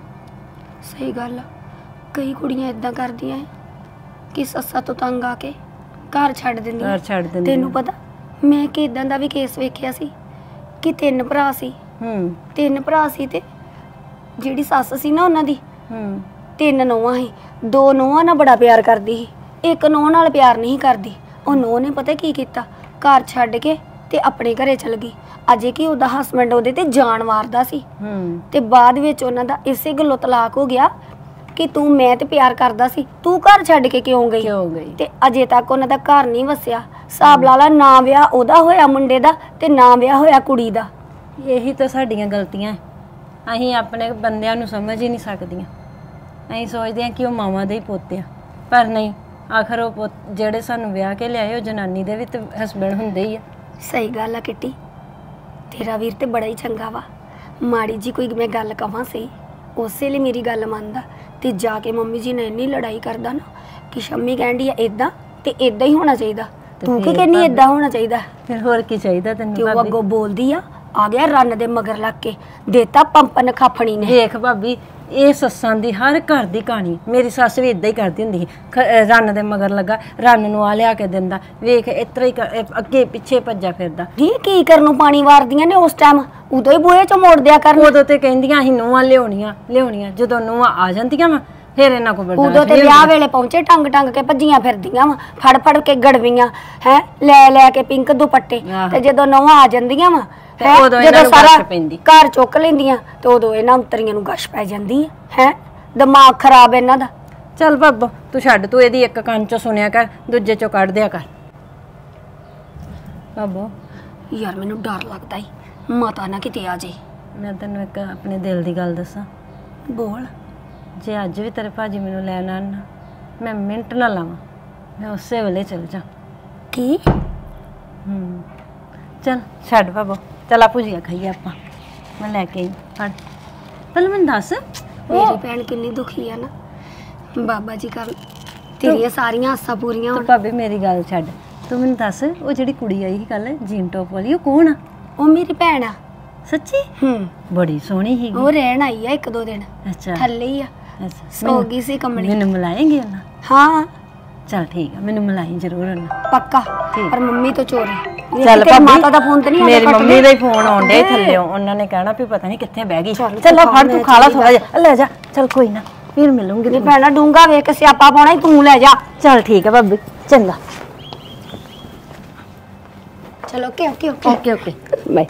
ਸਹੀ ਗੱਲ ਆ। ਕਈ ਕੁੜੀਆਂ ਇਦਾਂ ਕਰਦੀਆਂ ਐ ਕਿ ਸੱਸਾਂ ਤੋਂ ਤੰਗ ਆ ਕੇ ਘਰ ਛੱਡ ਦਿੰਦੀਆਂ। ਘਰ ਛੱਡ ਦਿੰਦੀਆਂ। ਤੈਨੂੰ ਪਤਾ ਮੈਂ ਕਿ ਇਦਾਂ ਦਾ ਵੀ ਕੇਸ ਵੇਖਿਆ ਸੀ ਕਿ 3 ਭਰਾ ਸੀ। 3 ਭਰਾ ਸੀ ਤੇ ਜਿਹੜੀ ਸੱਸ ਸੀ ਨਾ ਉਹਨਾਂ ਦੀ 3 ਨੂੰਹਾਂ ਸੀ। 2 ਨੂੰਹਾਂ ਨਾਲ ਬੜਾ ਪਿਆਰ ਕਰਦੀ ਸੀ, 1 ਨੂੰਹ ਨਾਲ ਪਿਆਰ ਨਹੀਂ ਕਰਦੀ। ਉਹ ਨੂੰਹ ਨੇ ਪਤਾ ਕੀ ਕੀਤਾ, ਘਰ ਛੱਡ ਕੇ ਤੇ ਆਪਣੇ ਘਰੇ ਚਲ ਗਈ। ਅਜੇ ਕਿ ਉਹਦਾ ਹਸਬੰਡ ਉਹਦੇ ਤੇ ਜਾਨ ਮਾਰਦਾ ਸੀ ਤੇ ਬਾਅਦ ਵਿੱਚ ਉਹਨਾਂ ਦਾ ਇਸੇ ਗੱਲੋਂ ਤਲਾਕ ਹੋ ਗਿਆ ਕਿ ਤੂੰ ਮੈਂ ਤੇ ਪਿਆਰ ਕਰਦਾ ਸੀ, ਤੂੰ ਘਰ ਛੱਡ ਕੇ ਕਿਉਂ ਗਈ? ਤੇ ਅਜੇ ਤੱਕ ਉਹਨਾਂ ਦਾ ਘਰ ਨਹੀਂ ਵਸਿਆ। ਹਿਸਾਬ ਲਾ ਲਾ, ਨਾ ਵਿਆਹ ਉਹਦਾ ਹੋਇਆ ਮੁੰਡੇ ਦਾ ਤੇ ਨਾ ਵਿਆਹ ਹੋਇਆ ਕੁੜੀ ਦਾ। ਇਹੀ ਤਾਂ ਸਾਡੀਆਂ ਗਲਤੀਆਂ। ਅਸੀਂ ਆਪਣੇ ਬੰਦਿਆਂ ਨੂੰ ਸਮਝ ਹੀ ਨਹੀਂ ਸਕਦੀਆਂ। ਅਸੀਂ ਸੋਚਦੇ ਹਾਂ ਕਿ ਉਹ ਮਾਵਾਂ ਦੇ ਹੀ ਪੁੱਤ ਆ, ਪਰ ਨਹੀਂ, ਆਖਰ ਉਹ ਪੁੱਤ ਜਿਹੜੇ ਸਾਨੂੰ ਵਿਆਹ ਕੇ ਲਿਆਏ ਉਹ ਜਨਾਨੀ ਦੇ ਵੀ ਤੇ ਹਸਬੈਂਡ ਹੁੰਦੇ ਹੀ ਆ। ਸਹੀ ਗੱਲ ਆ ਕਿੱਟੀ, ਤੇਰਾ ਵੀਰ ਤੇ ਬੜਾ ਹੀ ਚੰਗਾ ਵਾ। ਮਾੜੀ ਜੀ ਕੋਈ ਮੈਂ ਗੱਲ ਕਵਾਂ ਸੀ ਉਸੇ ਲਈ ਮੇਰੀ ਗੱਲ ਮੰਨਦਾ ਤੇ ਜਾ ਕੇ ਮੰਮੀ ਜੀ ਨੇ ਇੰਨੀ ਲੜਾਈ ਕਰਦਾ ਨਾ ਕਿ ਸ਼ੰਮੀ ਕਹਿੰਦੀ ਆ ਇਦਾਂ ਤੇ ਇਦਾਂ ਹੀ ਹੋਣਾ ਚਾਹੀਦਾ। ਤੂੰ ਕੀ ਕਹਿੰਦੀ ਇਦਾਂ ਹੋਣਾ ਚਾਹੀਦਾ? ਫਿਰ ਹੋਰ ਕੀ ਚਾਹੀਦਾ ਤੈਨੂੰ? ਕਿ ਉਹ ਅੱਗੋਂ ਬੋਲਦੀ ਆ ਗਿਆ ਰੰਨ ਦੇ ਮਗਰ ਲੱਗ ਕੇ ਦੇਤਾ ਪੰਪ ਨਖਾਫਣੀ ਨੇ। ਦੇਖ ਭਾਬੀ, ਇਹ ਸੱਸਾਂ ਦੀ ਹਰ ਘਰ ਦੀ ਕਹਾਣੀ। ਮੇਰੀ ਸੱਸ ਵੀ ਇਦਾਂ ਹੀ ਕਰਦੀ ਹੁੰਦੀ ਸੀ। ਰੰਨ ਦੇ ਮਗਰ ਲੱਗਾ, ਰੰਨ ਨੂੰ ਆ ਲਿਆ ਕੇ ਦਿੰਦਾ, ਵੇਖ ਇਤਰਾ ਹੀ ਅੱਗੇ ਪਿੱਛੇ ਭੱਜਾ ਫਿਰਦਾ। ਕੀ ਕਰਨ ਨੂੰ ਪਾਣੀ ਵਾਰਦੀਆਂ ਨੇ ਉਸ ਟਾਈਮ, ਉਦੋਂ ਹੀ ਬੂਹੇ ਚੋਂ ਮੋੜ ਦਿਆ ਕਰਨ। ਉਦੋਂ ਤੇ ਕਹਿੰਦੀਆਂ ਅਸੀਂ ਨੂੰਹਾਂ ਲਿਆਉਣੀਆਂ, ਜਦੋਂ ਨੂੰਹਾਂ ਆ ਜਾਂਦੀਆਂ ਵਾ ਫਿਰ ਇਹਨਾਂ ਕੋਲ ਬਰਦਾਸ਼ਤ। ਉਦੋਂ ਤੇ ਵਿਆਹ ਵੇਲੇ ਪਹੁੰਚੇ ਟੰਗ ਕੇ ਭੱਜੀਆਂ ਫਿਰਦੀਆਂ ਵਾ, ਫੜ ਕੇ ਗੜਵੀਆਂ ਹੈ ਲੈ ਕੇ ਪਿੰਕ ਦੁਪੱਟੇ। ਤੇ ਜਦੋਂ ਨੂੰਹਾਂ ਆ ਜਾਂਦੀਆਂ ਵਾ ਜਦੋਂ ਸਾਰਾ ਘਰ ਚੁੱਕ ਲੈਂਦੀਆਂ ਤੇ ਉਦੋਂ ਇਹਨਾਂ ਉਤਰੀਆਂ ਨੂੰ ਗਸ਼ ਪੈ ਜਾਂਦੀ ਹੈ। ਦਿਮਾਗ ਖਰਾਬ ਇਹਨਾਂ ਦਾ। ਚੱਲ ਬਾਬਾ ਤੂੰ ਛੱਡ, ਤੂੰ ਇਹਦੀ ਇੱਕ ਕੰਨ ਚੋਂ ਸੁਣਿਆ ਕਰ, ਦੂਜੇ ਚੋਂ ਕੱਢ ਦਿਆ ਕਰ। ਬਾਬਾ ਯਾਰ ਮੈਨੂੰ ਡਰ ਲੱਗਦਾ ਈ ਮਾਤਾ ਨਾ ਕਿਤੇ ਆ ਜੇ। ਮੈਂ ਤੈਨੂੰ ਇੱਕ ਆਪਣੇ ਦਿਲ ਦੀ ਗੱਲ ਦੱਸਾਂ। ਬੋਲ। ਜੇ ਅੱਜ ਵੀ ਤੇਰੇ ਭਾਜੀ ਮੈਨੂੰ ਲੈਣ ਆਣ ਨਾ, ਮੈਂ ਮਿੰਟ ਨਾ ਲਾਵਾਂ, ਮੈਂ ਉਸੇ ਵੇਲੇ ਚਲ ਜਾ। ਕੀ? ਚੱਲ ਛੱਡ ਬਾਬਾ, ਚਲ ਆ ਭੁਜੀਆ ਖਾਈਏ ਆਪਾਂ, ਮੈਂ ਲੈ ਕੇ ਆਈ। ਫੜ ਪਹਿਲਾਂ ਮੈਨੂੰ ਦੱਸ, ਮੇਰੀ ਭੈਣ ਕਿੰਨੀ ਦੁਖੀ ਆ ਨਾ। ਬਾਬਾ ਜੀ ਕਰ ਤੇਰੀਆਂ ਸਾਰੀਆਂ ਆਸਾਂ ਪੂਰੀਆਂ ਹੋਣ। ਭਾਬੀ ਮੇਰੀ ਗੱਲ ਛੱਡ, ਤੂੰ ਮੈਨੂੰ ਦੱਸ ਉਹ ਜਿਹੜੀ ਕੁੜੀ ਆਈ ਸੀ ਕੱਲ ਜੀਨ ਟੌਪ ਵਾਲੀ, ਉਹ ਕੌਣ ਆ? ਉਹ ਮੇਰੀ ਭੈਣ ਆ। ਸੱਚੀ? ਬੜੀ ਸੋਹਣੀ ਸੀਗੀ। ਉਹ ਰਹਿਣ ਆਈ ਆ 1-2 ਦਿਨ। ਅੱਛਾ, ਥੱਲੇ ਹੀ ਆ। ਅੱਛਾ, ਸੋ ਗਈ ਸੀ ਕਮਰੇ। ਮੈਨੂੰ ਮਿਲਾਏਂਗੇ ਉਹਨਾਂ? ਹਾਂ ਚੱਲ ਠੀਕ ਆ, ਮੈਨੂੰ ਮਿਲਾਈ ਜ਼ਰੂਰ ਉਹਨਾਂ। ਪੱਕਾ। ਪਰ ਮੰਮੀ ਤੋਂ ਚੋਰੀ। ਚੱਲ ਭਾਬੀ, ਮਾਤਾ ਦਾ ਫੋਨ ਤੇ ਨਹੀਂ ਮੇਰੀ ਮੰਮੀ ਦਾ ਹੀ ਫੋਨ ਆਉਣ ਡੇ ਥੱਲਿਓ, ਉਹਨਾਂ ਨੇ ਕਹਿਣਾ ਵੀ ਪਤਾ ਨਹੀਂ ਕਿੱਥੇ ਬਹਿ ਗਈ। ਚੱਲ ਫੜ ਤੂੰ ਖਾ ਲਾ ਥੋੜਾ ਜਿਹਾ, ਲੈ ਜਾ। ਚੱਲ ਕੋਈ ਨਾ, ਫਿਰ ਮਿਲੂੰਗੀ। ਨਹੀਂ ਭੈਣਾ ਡੂੰਗਾ ਵੇਖ ਕੇ ਸਿਆਪਾ ਪਾਉਣਾ ਹੀ, ਤੂੰ ਲੈ ਜਾ। ਚੱਲ ਠੀਕ ਆ ਭਾਬੀ, ਚੰਗਾ। ਚਲੋ ਓਕੇ ਬਾਏ।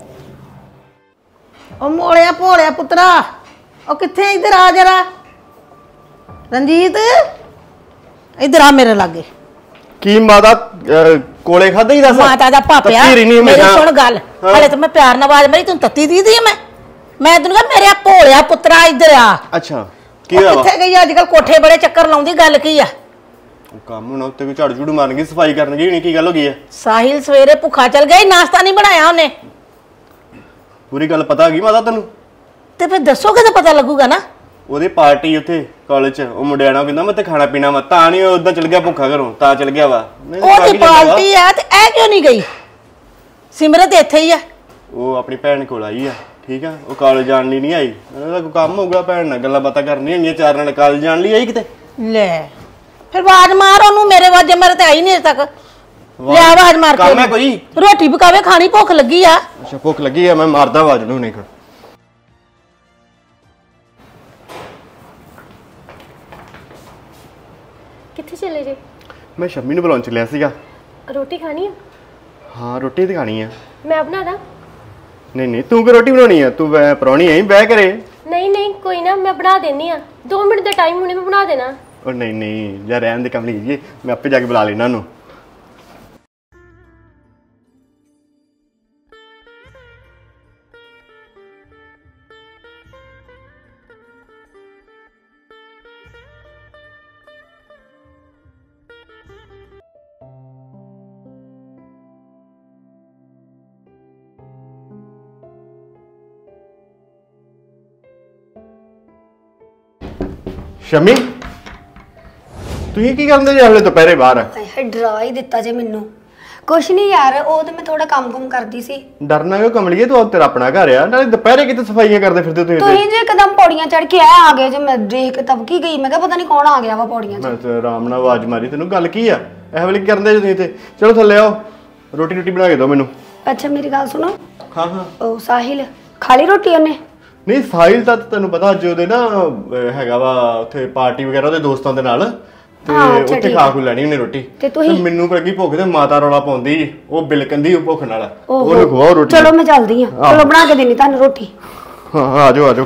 ਉਹ ਮੋੜਿਆ ਭੋਲਿਆ ਪੁੱਤਰਾ, ਉਹ ਕਿੱਥੇ? ਇੱਧਰ ਆ ਜਰਾ। ਰਣਜੀਤ ਇੱਧਰ ਆ ਮੇਰੇ ਲਾਗੇ। ਕੀ ਮਾਤਾ ਕੋਲੇ ਖਾਦਾ ਹੀ ਦੱਸ? ਮਾਤਾ ਦਾ ਪਾਪਿਆ ਮੇਰੀ ਸੁਣ ਗੱਲ। ਹਲੇ ਤਾਂ ਮੈਂ ਪਿਆਰ ਨਾਲ ਆਵਾਜ਼ ਮਾਰੀ, ਤੈਨੂੰ ਤੱਤੀ ਦੀ ਮੈਂ ਤੈਨੂੰ ਕਿਹਾ ਮੇਰੇ ਭੋਲਿਆ ਪੁੱਤਰਾ ਇੱਧਰ ਆ। ਅੱਛਾ, ਕੀ ਹੋਇਆ? ਕਿੱਥੇ ਗਈ? ਅੱਜ ਕੱਲ ਕੋਠੇ ਬੜੇ ਚੱਕਰ ਲਾਉਂਦੀ, ਗੱਲ ਕੀ ਆ? ਕੰਮ ਹੁਣ ਉੱਤੇ ਕੋਈ ਝਾੜੂ ਝੂੜੂ ਮਾਰਨ ਗਈ, ਸਫਾਈ ਕਰਨ ਗਈ ਹੋਣੀ, ਕੀ ਗੱਲ ਹੋ ਗਈ ਆ? ਸਾਹਿਲ ਸਵੇਰੇ ਭੁੱਖਾ ਚਲ ਗਿਆ, ਨਾਸ਼ਤਾ ਨਹੀਂ ਬਣਾਇਆ ਉਹਨੇ। ਪੂਰੀ ਗੱਲ ਪਤਾ ਹੈਗੀ ਮਾਤਾ ਤੈਨੂੰ? ਤੇ ਫਿਰ ਦੱਸੋਗੇ ਤਾਂ ਪਤਾ ਲੱਗੂਗਾ ਨਾ। ਉਹਦੀ ਪਾਰਟੀ ਉੱਥੇ ਕਾਲਜ 'ਚ, ਉਹ ਮੁੰਡਿਆਂ ਨਾਲ ਕਹਿੰਦਾ ਮੈਂ ਤੇ ਖਾਣਾ ਪੀਣਾ ਵਾ, ਤਾਂ ਨਹੀਂ ਉਹ ਉਦਾਂ ਚਲ ਗਿਆ ਭੁੱਖਾ ਘਰੋਂ, ਤਾਂ ਚਲ ਗਿਆ ਵਾ। ਉਹਦੀ ਪਾਰਟੀ ਆ ਤੇ ਇਹ ਕਿਉਂ ਨਹੀਂ ਗਈ? ਸਿਮਰਤ ਇੱਥੇ ਹੀ ਆ। ਉਹ ਆਪਣੀ ਭੈਣ ਕੋਲ ਆਈ ਆ, ਠੀਕ ਆ। ਉਹ ਕਾਲਜ ਜਾਣ ਲਈ ਨਹੀਂ ਆਈ, ਉਹਦਾ ਕੋਈ ਕੰਮ ਹੋਊਗਾ, ਭੈਣ ਨਾਲ ਗੱਲਾਂ ਬਾਤਾਂ ਕਰਨੀਆਂ ਹੁੰਦੀਆਂ, 4 ਨਾਲ ਕਾਲਜ ਜਾਣ ਲਈ ਆਈ ਕਿਤੇ। ਲੈ ਫਿਰ ਆਵਾਜ਼ ਮਾਰ ਉਹਨੂੰ, ਮੇਰੇ ਵਾਜੇ ਮੇਰੇ ਤੇ ਆਈ ਨਹੀਂ ਅਜੇ ਤੱਕ। ਲੈ ਆਵਾਜ਼ ਮਾਰ ਕੇ। ਕੰਮ ਹੈ ਕੋਈ? ਰੋਟੀ ਪਕਾਵੇ, ਖਾਣੀ, ਭੁੱਖ ਲੱਗੀ ਆ। ਅੱਛਾ ਭੁੱਖ ਲੱਗੀ ਆ, ਮੈਂ ਮਾਰਦਾ ਆਵਾਜ਼ ਨੂੰ। ਨਹੀਂ ਕਿੱਥੇ ਚਲੇ ਜੇ? ਮੈਂ ਸ਼ੰਮੀ ਨੂੰ ਬੁਲਾਉਣ ਚੱਲਿਆ ਸੀਗਾ। ਰੋਟੀ ਖਾਣੀ ਆ? ਹਾਂ ਰੋਟੀ ਤੇ ਖਾਣੀ ਆ। ਮੈਂ ਬਣਾ ਦਾਂ? ਨਹੀਂ ਨਹੀਂ ਤੂੰ ਕਿ ਰੋਟੀ ਬਣਾਉਣੀ ਆ? ਤੂੰ ਪਰੌਣੀ ਆਈ ਬਹਿ ਕਰੇ। ਨਹੀਂ ਨਹੀਂ ਕੋਈ ਨਾ, ਮੈਂ ਬਣਾ ਦੇਣੀ ਆ। 2 ਮਿੰਟ ਦਾ ਟਾਈਮ ਹੁਣੇ ਮੈਂ ਬਣਾ ਦੇਣਾ। ਉਹ ਨਹੀਂ ਨਹੀਂ ਯਾਰ ਰਹਿਣ ਦੇ ਕਮਲੀ ਜੀ, ਮੈਂ ਆਪੇ ਜਾ ਕੇ ਬੁਲਾ ਲੈਣਾ ਉਹਨੂੰ। ਸ਼ਮੀ ਤੁਸੀਂ ਕੀ ਕਰਦੇ ਜੇ ਹਲੇ ਦੁਪਹਿਰੇ ਬਾਹਰ? ਹਾਏ ਡਰਾ ਹੀ ਦਿੱਤਾ ਜੇ ਮੈਨੂੰ। ਕੁਛ ਨਹੀਂ ਯਾਰ, ਉਹ ਤੇ ਮੈਂ ਥੋੜਾ ਕੰਮ ਕਰਦੀ ਸੀ। ਡਰਨਾ ਕਿਉਂ ਕਮਲੀਏ, ਤੂੰ ਤੇਰਾ ਆਪਣਾ ਘਰ ਆ, ਨਾਲੇ ਦੁਪਹਿਰੇ ਕਿਤੇ ਸਫਾਈਆਂ ਕਰਦੇ ਫਿਰਦੇ ਤੁਸੀਂ? ਤੁਸੀਂ ਜੇ ਇੱਕਦਮ ਪੌੜੀਆਂ ਚੜ ਕੇ ਆ ਗਏ ਜੇ, ਮੈਂ ਦੇਖ ਕੇ ਤਬਕੀ ਗਈ। ਮੈਂ ਕਿਹਾ ਪਤਾ ਨਹੀਂ ਕੌਣ ਆ ਗਿਆ ਵਾ ਪੌੜੀਆਂ 'ਚ। ਮੈਂ ਤੇ ਆਰਾਮ ਨਾਲ ਆਵਾਜ਼ ਮਾਰੀ, ਤੈਨੂੰ ਗੱਲ ਕੀ ਆ? ਇਹ ਵੇਲੇ ਕੀ ਕਰਦੇ ਜੇ ਤੁਸੀਂ ਤੇ? ਚਲੋ ਥੱਲੇ ਆਓ, ਰੋਟੀ ਬਣਾ ਕੇ ਦਿਓ ਮੈਨੂੰ। ਅੱਛਾ ਮੇਰੀ ਗੱਲ ਸੁਣੋ। ਹਾਂ ਹਾਂ। ਉਹ ਸਾਹਿਲ ਖਾ ਲਈ ਰੋਟੀ ਉਹਨੇ? ਨਹੀਂ ਸਾਹਿਲ ਤਾਂ ਤੈਨੂੰ ਪਤਾ ਅੱਜ ਉਹਦੇ ਨਾ ਹੈਗਾ ਵਾ ਉੱਥੇ ਪਾਰਟੀ ਵਗੈਰਾ ਉਹਦੇ ਦੋਸਤਾਂ ਦੇ ਨਾਲ, ਤੇ ਉੱਥੇ ਖਾ ਖੂ ਲੈਣੀ ਉਹਨੇ ਰੋਟੀ। ਤੇ ਮੈਨੂੰ ਲੱਗੀ ਭੁੱਖ ਤੇ ਮਾਤਾ ਰੌਲਾ ਪਾਉਂਦੀ, ਉਹ ਬਿਲਕੰਦੀ ਭੁੱਖ ਨਾਲ। ਉਹਨੂੰ ਖਵਾਓ ਰੋਟੀ। ਚਲੋ ਮੈਂ ਚੱਲਦੀ ਆ, ਚਲੋ ਬਣਾ ਕੇ ਦੇਣੀ ਤੁਹਾਨੂੰ ਰੋਟੀ। ਹਾਂ ਆ ਜਾਓ ਆ ਜਾਓ।